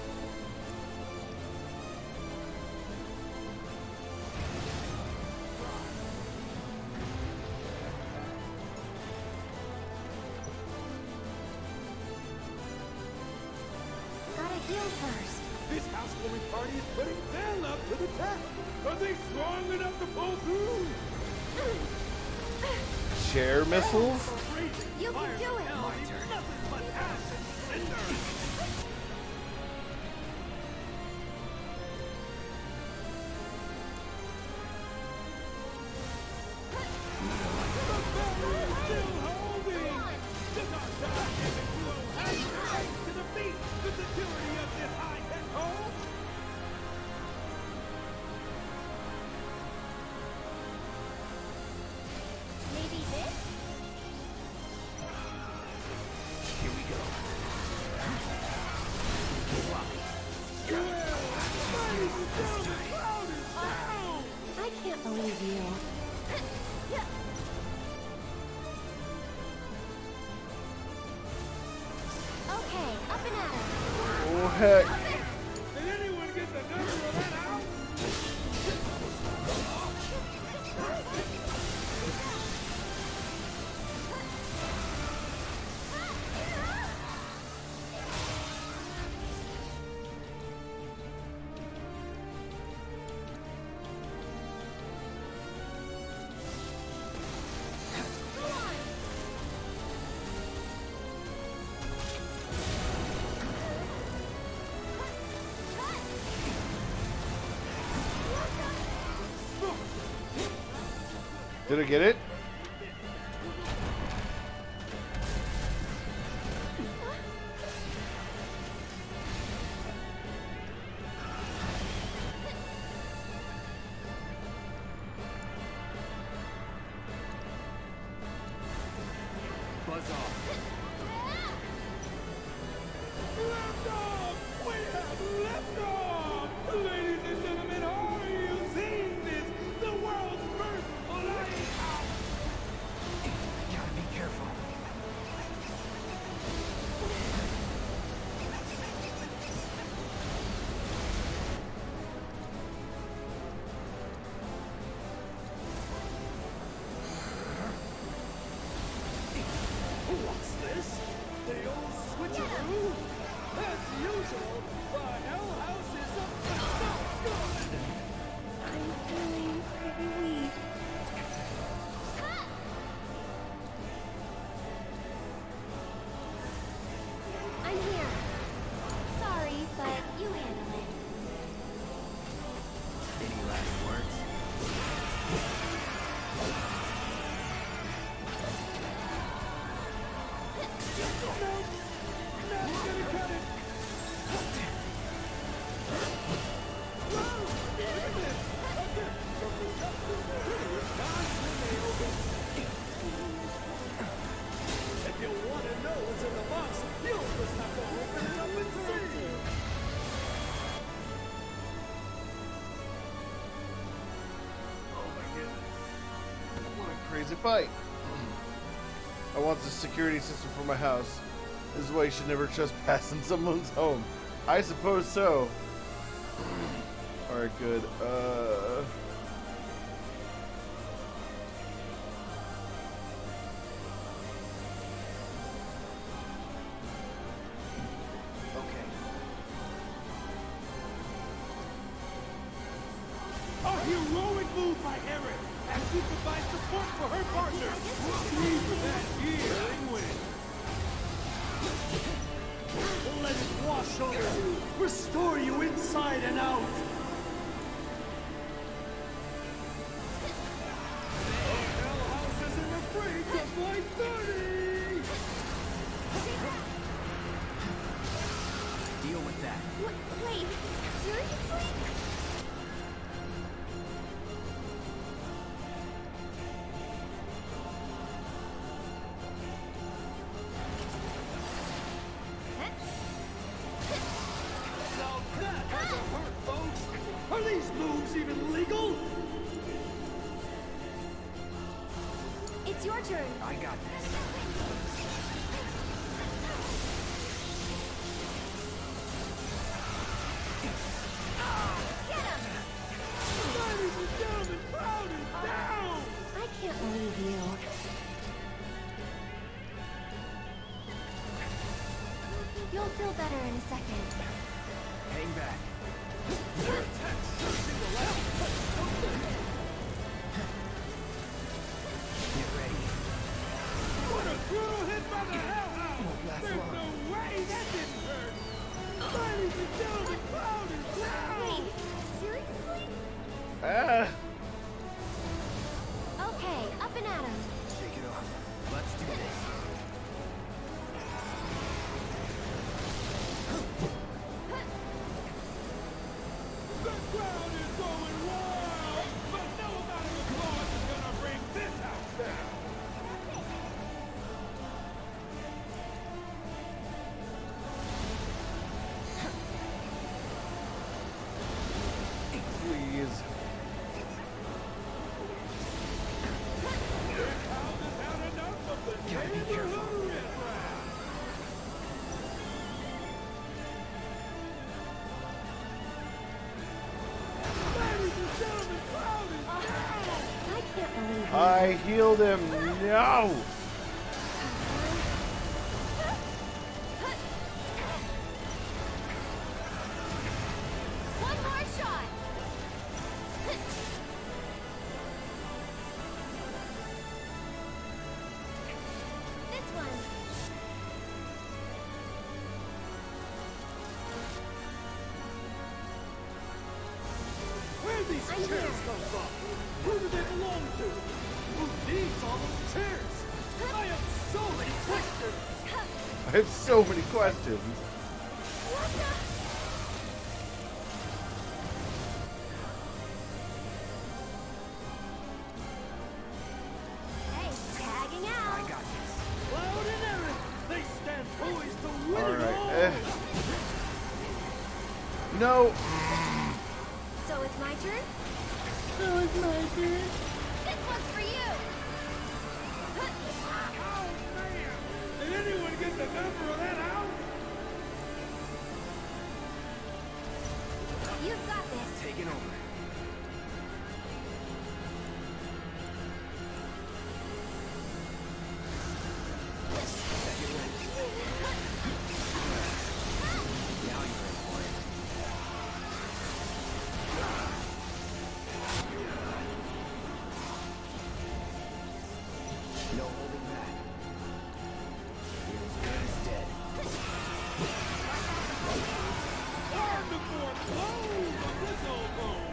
Gotta heal first. This housewarming party is putting their love to the test! Are they strong enough to pull through? Chair missiles? You can do it. Nothing but ash and cinder! Maybe this? Here we go. I can't believe you. Okay, up and at 'em. Oh, heck. Did anyone get the number of that out? Did I get it? Buzz off. Liftoff! We have liftoff! Ladies and gentlemen, are you seeing this? The world's first lighthouse! Gotta be careful. What's this? The old switcheroo? As usual, our hell house is up to no good! I'm feeling pretty weak. I'm here. Sorry, but you handle it. Any last words? If you want to know what's in the box, you'll just have to open it up and see! Oh my goodness. What a crazy fight. I want the security system for my house. This is why you should never trespass in someone's home. I suppose so. Alright, good. to provide support for her partner. Leave with that healing wind. Let it wash over you, restore you inside and out. Hell House isn't afraid to fight 30. Deal with that. Wait, seriously? Now that has a hurt, folks. Are these moves even legal? It's your turn. I got this. Get him! Ladies and gentlemen, crowd is down! I can't believe you. You'll feel better in a second. Hang back. Their attacks sure single out. Get ready. What a brutal hit by the Hell House! There's no way that didn't hurt! Ladies and gentlemen, crowd is down! Wait, seriously? Ah! Okay, up and at him. Shake it off. Let's do this. The crowd is going wild! But no amount of applause is gonna bring this house down! Please. This house has had enough of the neighborhood riffraff! Ladies and gentlemen, crowd is down! I can't believe you. I healed him. No. One more shot! This one. Where these I'm chairs here. come from? Who do they belong to? Who needs all those chairs? I have so many questions! I have so many questions. What the? Hey, tagging out. I got this. Cloud and Aaron, they stand poised to win All it right. all! No. So it's my turn? So it's my turn. This one's for you! Oh, man! Did anyone get the number of that house? You've got this. Taking over. Second wind. Now you're in for it. No holding back. You're as good as dead. Carnivore blows on this old bone!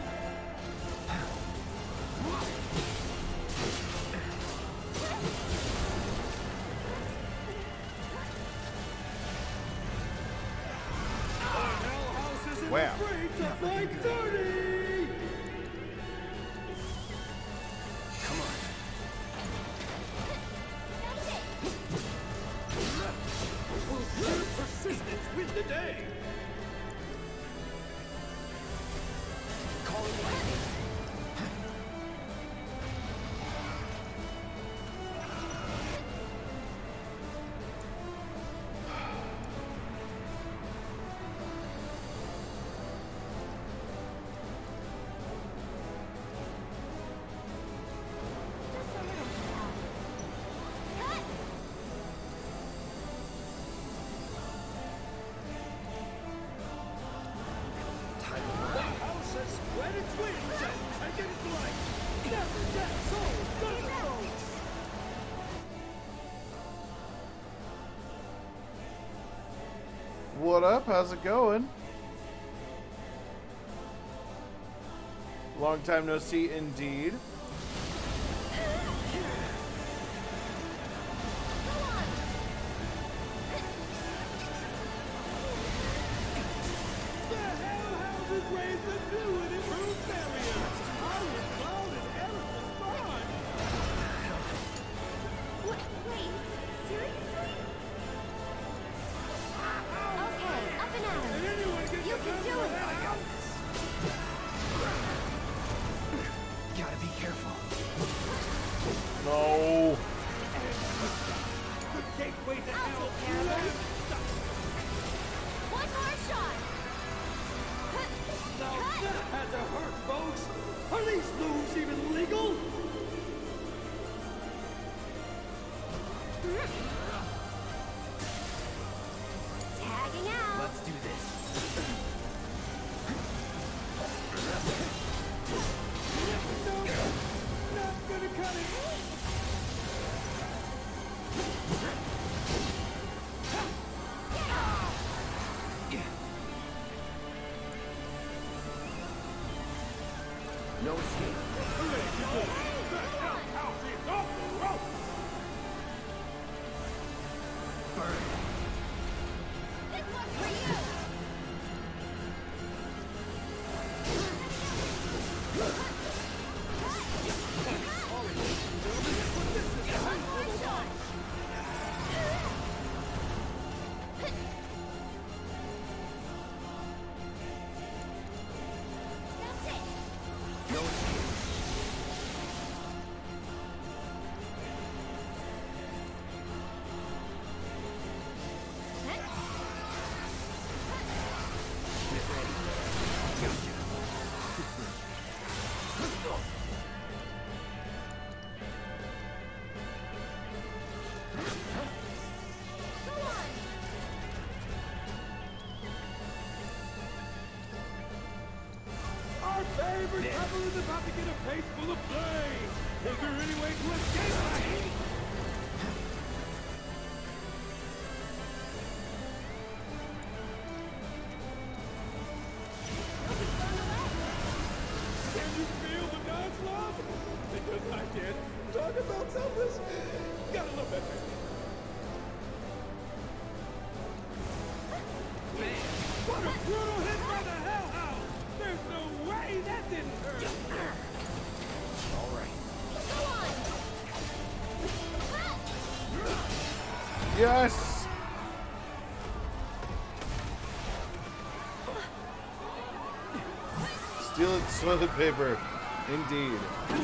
Our Hell House isn't Wow. afraid to fight 30! Come on. Will sheer persistence win the day? Calling lightning. What up? How's it going? Long time no see indeed. No. One more shot. Now that had to hurt, folks. Are these moves even legal? Tagging out. Let's do this. Not gonna cut it. No escape. Burn. This one's for you. One more shot. That's it. No escape. Get ready. Gotcha. Our favorite couple is about to get a face full of flame. Is there any way to escape my heat? Can you feel the dance love? Because I did. Talk about selfless. Gotta love that man. Man, what a brutal hit by the Hellhound! There's no way that didn't hurt! All right. Yes! Steal it, toilet paper. Indeed.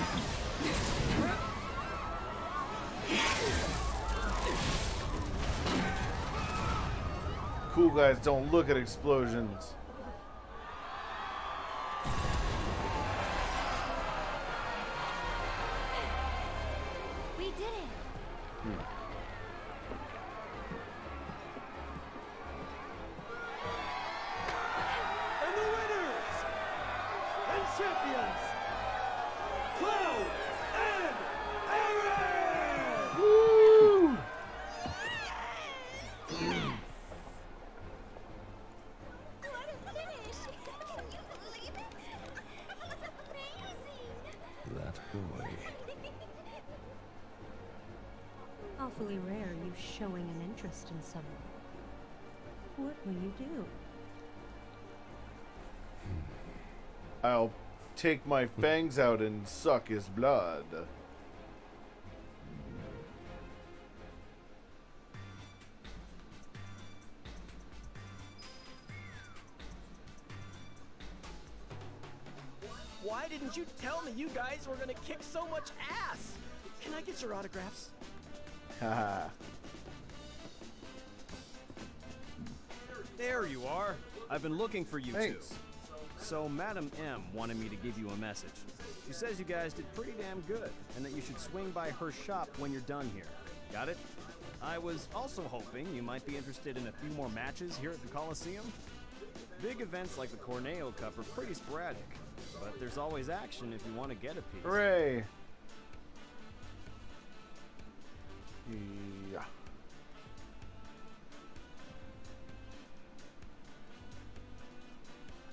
Cool guys don't look at explosions. We did it. And the winners and champions, Cloud and Aaron! Woo! What a finish! Can you believe it? That was amazing! That boy. Awfully rare you showing an interest in someone. What will you do? I'll take my fangs out and suck his blood. Why didn't you tell me you guys were gonna kick so much ass? Can I get your autographs? Haha. There you are. I've been looking for you Thanks. two. So Madam M wanted me to give you a message. She says you guys did pretty damn good, and that you should swing by her shop when you're done here. Got it? I was also hoping you might be interested in a few more matches here at the Coliseum. Big events like the Corneo Cup are pretty sporadic, but there's always action if you want to get a piece. Hooray! Yeah.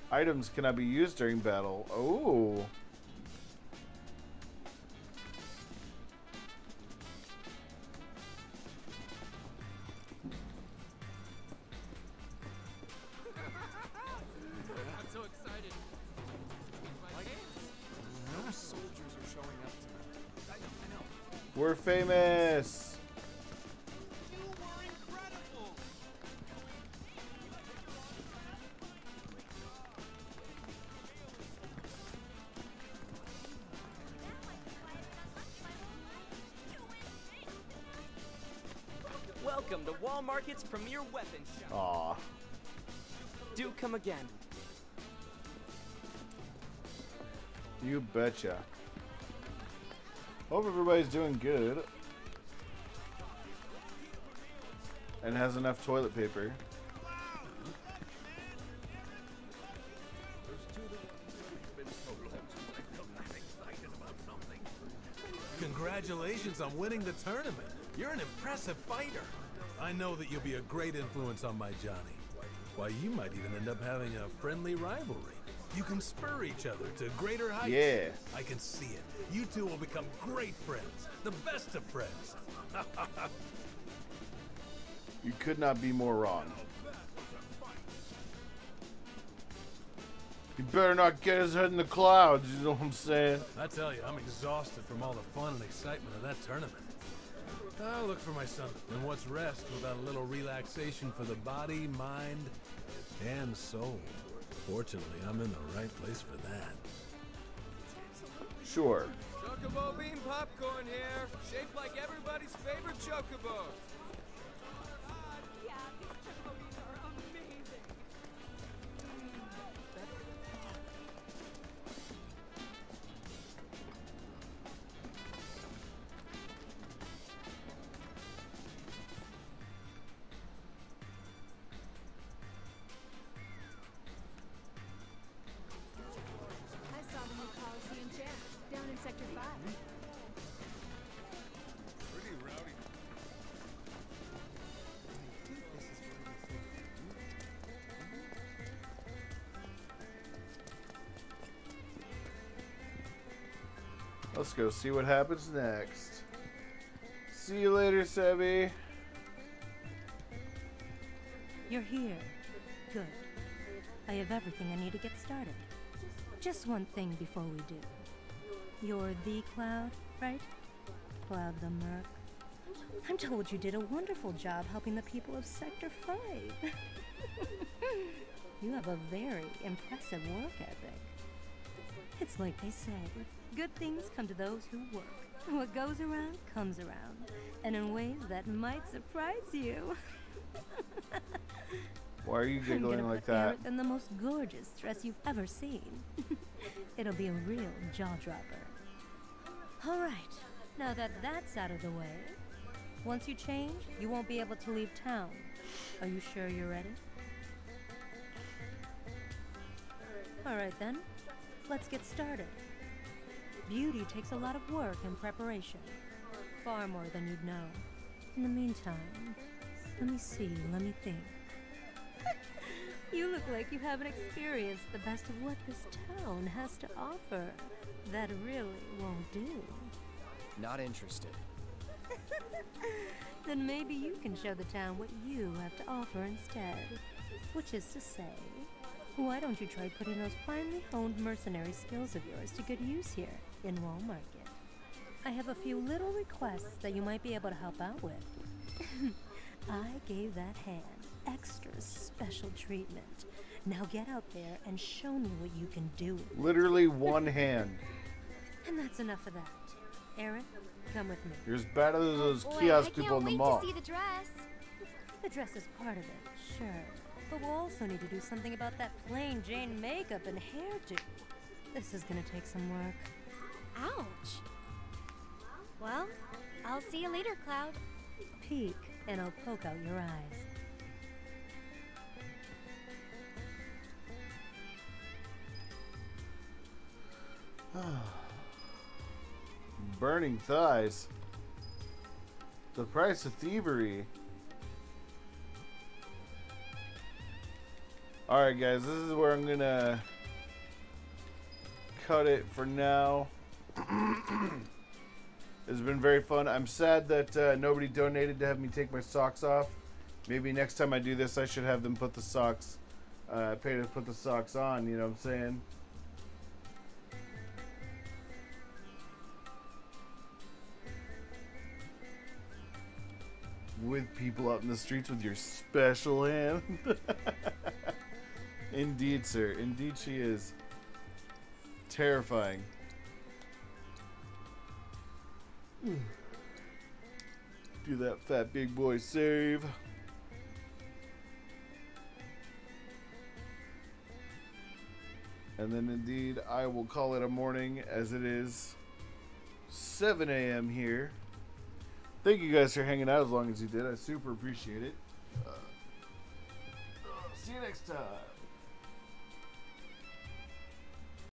Items cannot be used during battle. Oh. I'm so excited. My hands. No soldiers are showing up tonight. I know. We're famous. Welcome to Wall Market's premier weapon shop. Aw. Do come again. You betcha. Hope everybody's doing good. And has enough toilet paper. Congratulations on winning the tournament. You're an impressive fighter. I know that you'll be a great influence on my Johnny. Why, you might even end up having a friendly rivalry. You can spur each other to greater heights. Yeah. I can see it. You two will become great friends. The best of friends. You could not be more wrong. You better not get his head in the clouds, you know what I'm saying? I tell you, I'm exhausted from all the fun and excitement of that tournament. I'll look for my son. And what's rest without a little relaxation for the body, mind, and soul? Fortunately, I'm in the right place for that. Sure. Chocobo bean popcorn here, shaped like everybody's favorite chocobos. Yeah, these chocobo beans are amazing. I saw the new Coliseum Jam down in Sector 5. Pretty rowdy. Let's go see what happens next. See you later, Sebby. You're here. Good. I have everything I need to get started. Just one thing before we do. You're the Cloud, right? Cloud the Merc. I'm told you did a wonderful job helping the people of Sector 5. You have a very impressive work ethic. It's like they say, good things come to those who work. What goes around comes around, and in ways that might surprise you. Why are you I'm giggling gonna like put that? Eric in the most gorgeous dress you've ever seen. It'll be a real jaw-dropper. All right, now that that's out of the way, once you change, you won't be able to leave town. Are you sure you're ready? All right then, let's get started. Beauty takes a lot of work and preparation, far more than you'd know. In the meantime, let me think. You look like you haven't experienced the best of what this town has to offer. That really won't do. Not interested. Then maybe you can show the town what you have to offer instead. Which is to say, why don't you try putting those finely honed mercenary skills of yours to good use here in Wall Market? I have a few little requests that you might be able to help out with. I gave that hand extra special treatment. Now get out there and show me what you can do. Literally one hand. And that's enough of that. Aaron, come with me. You're as bad as those Boy, kiosk I people in can't the wait mall. to see the dress. The dress is part of it, sure. But we'll also need to do something about that plain Jane makeup and hairdo. This is gonna take some work. Ouch. Well, I'll see you later, Cloud. Peek, and I'll poke out your eyes. Burning thighs. The price of thievery. Alright guys, this is where I'm gonna cut it for now. It's been very fun. I'm sad that nobody donated to have me take my socks off. Maybe next time I do this, I should have them put the socks, pay to put the socks on, you know what I'm saying? With people out in the streets with your special hand. Indeed, sir. Indeed she is. Terrifying. Do that fat big boy save. And then indeed I will call it a morning, as it is 7 a.m. here. Thank you guys for hanging out as long as you did. I super appreciate it. See you next time.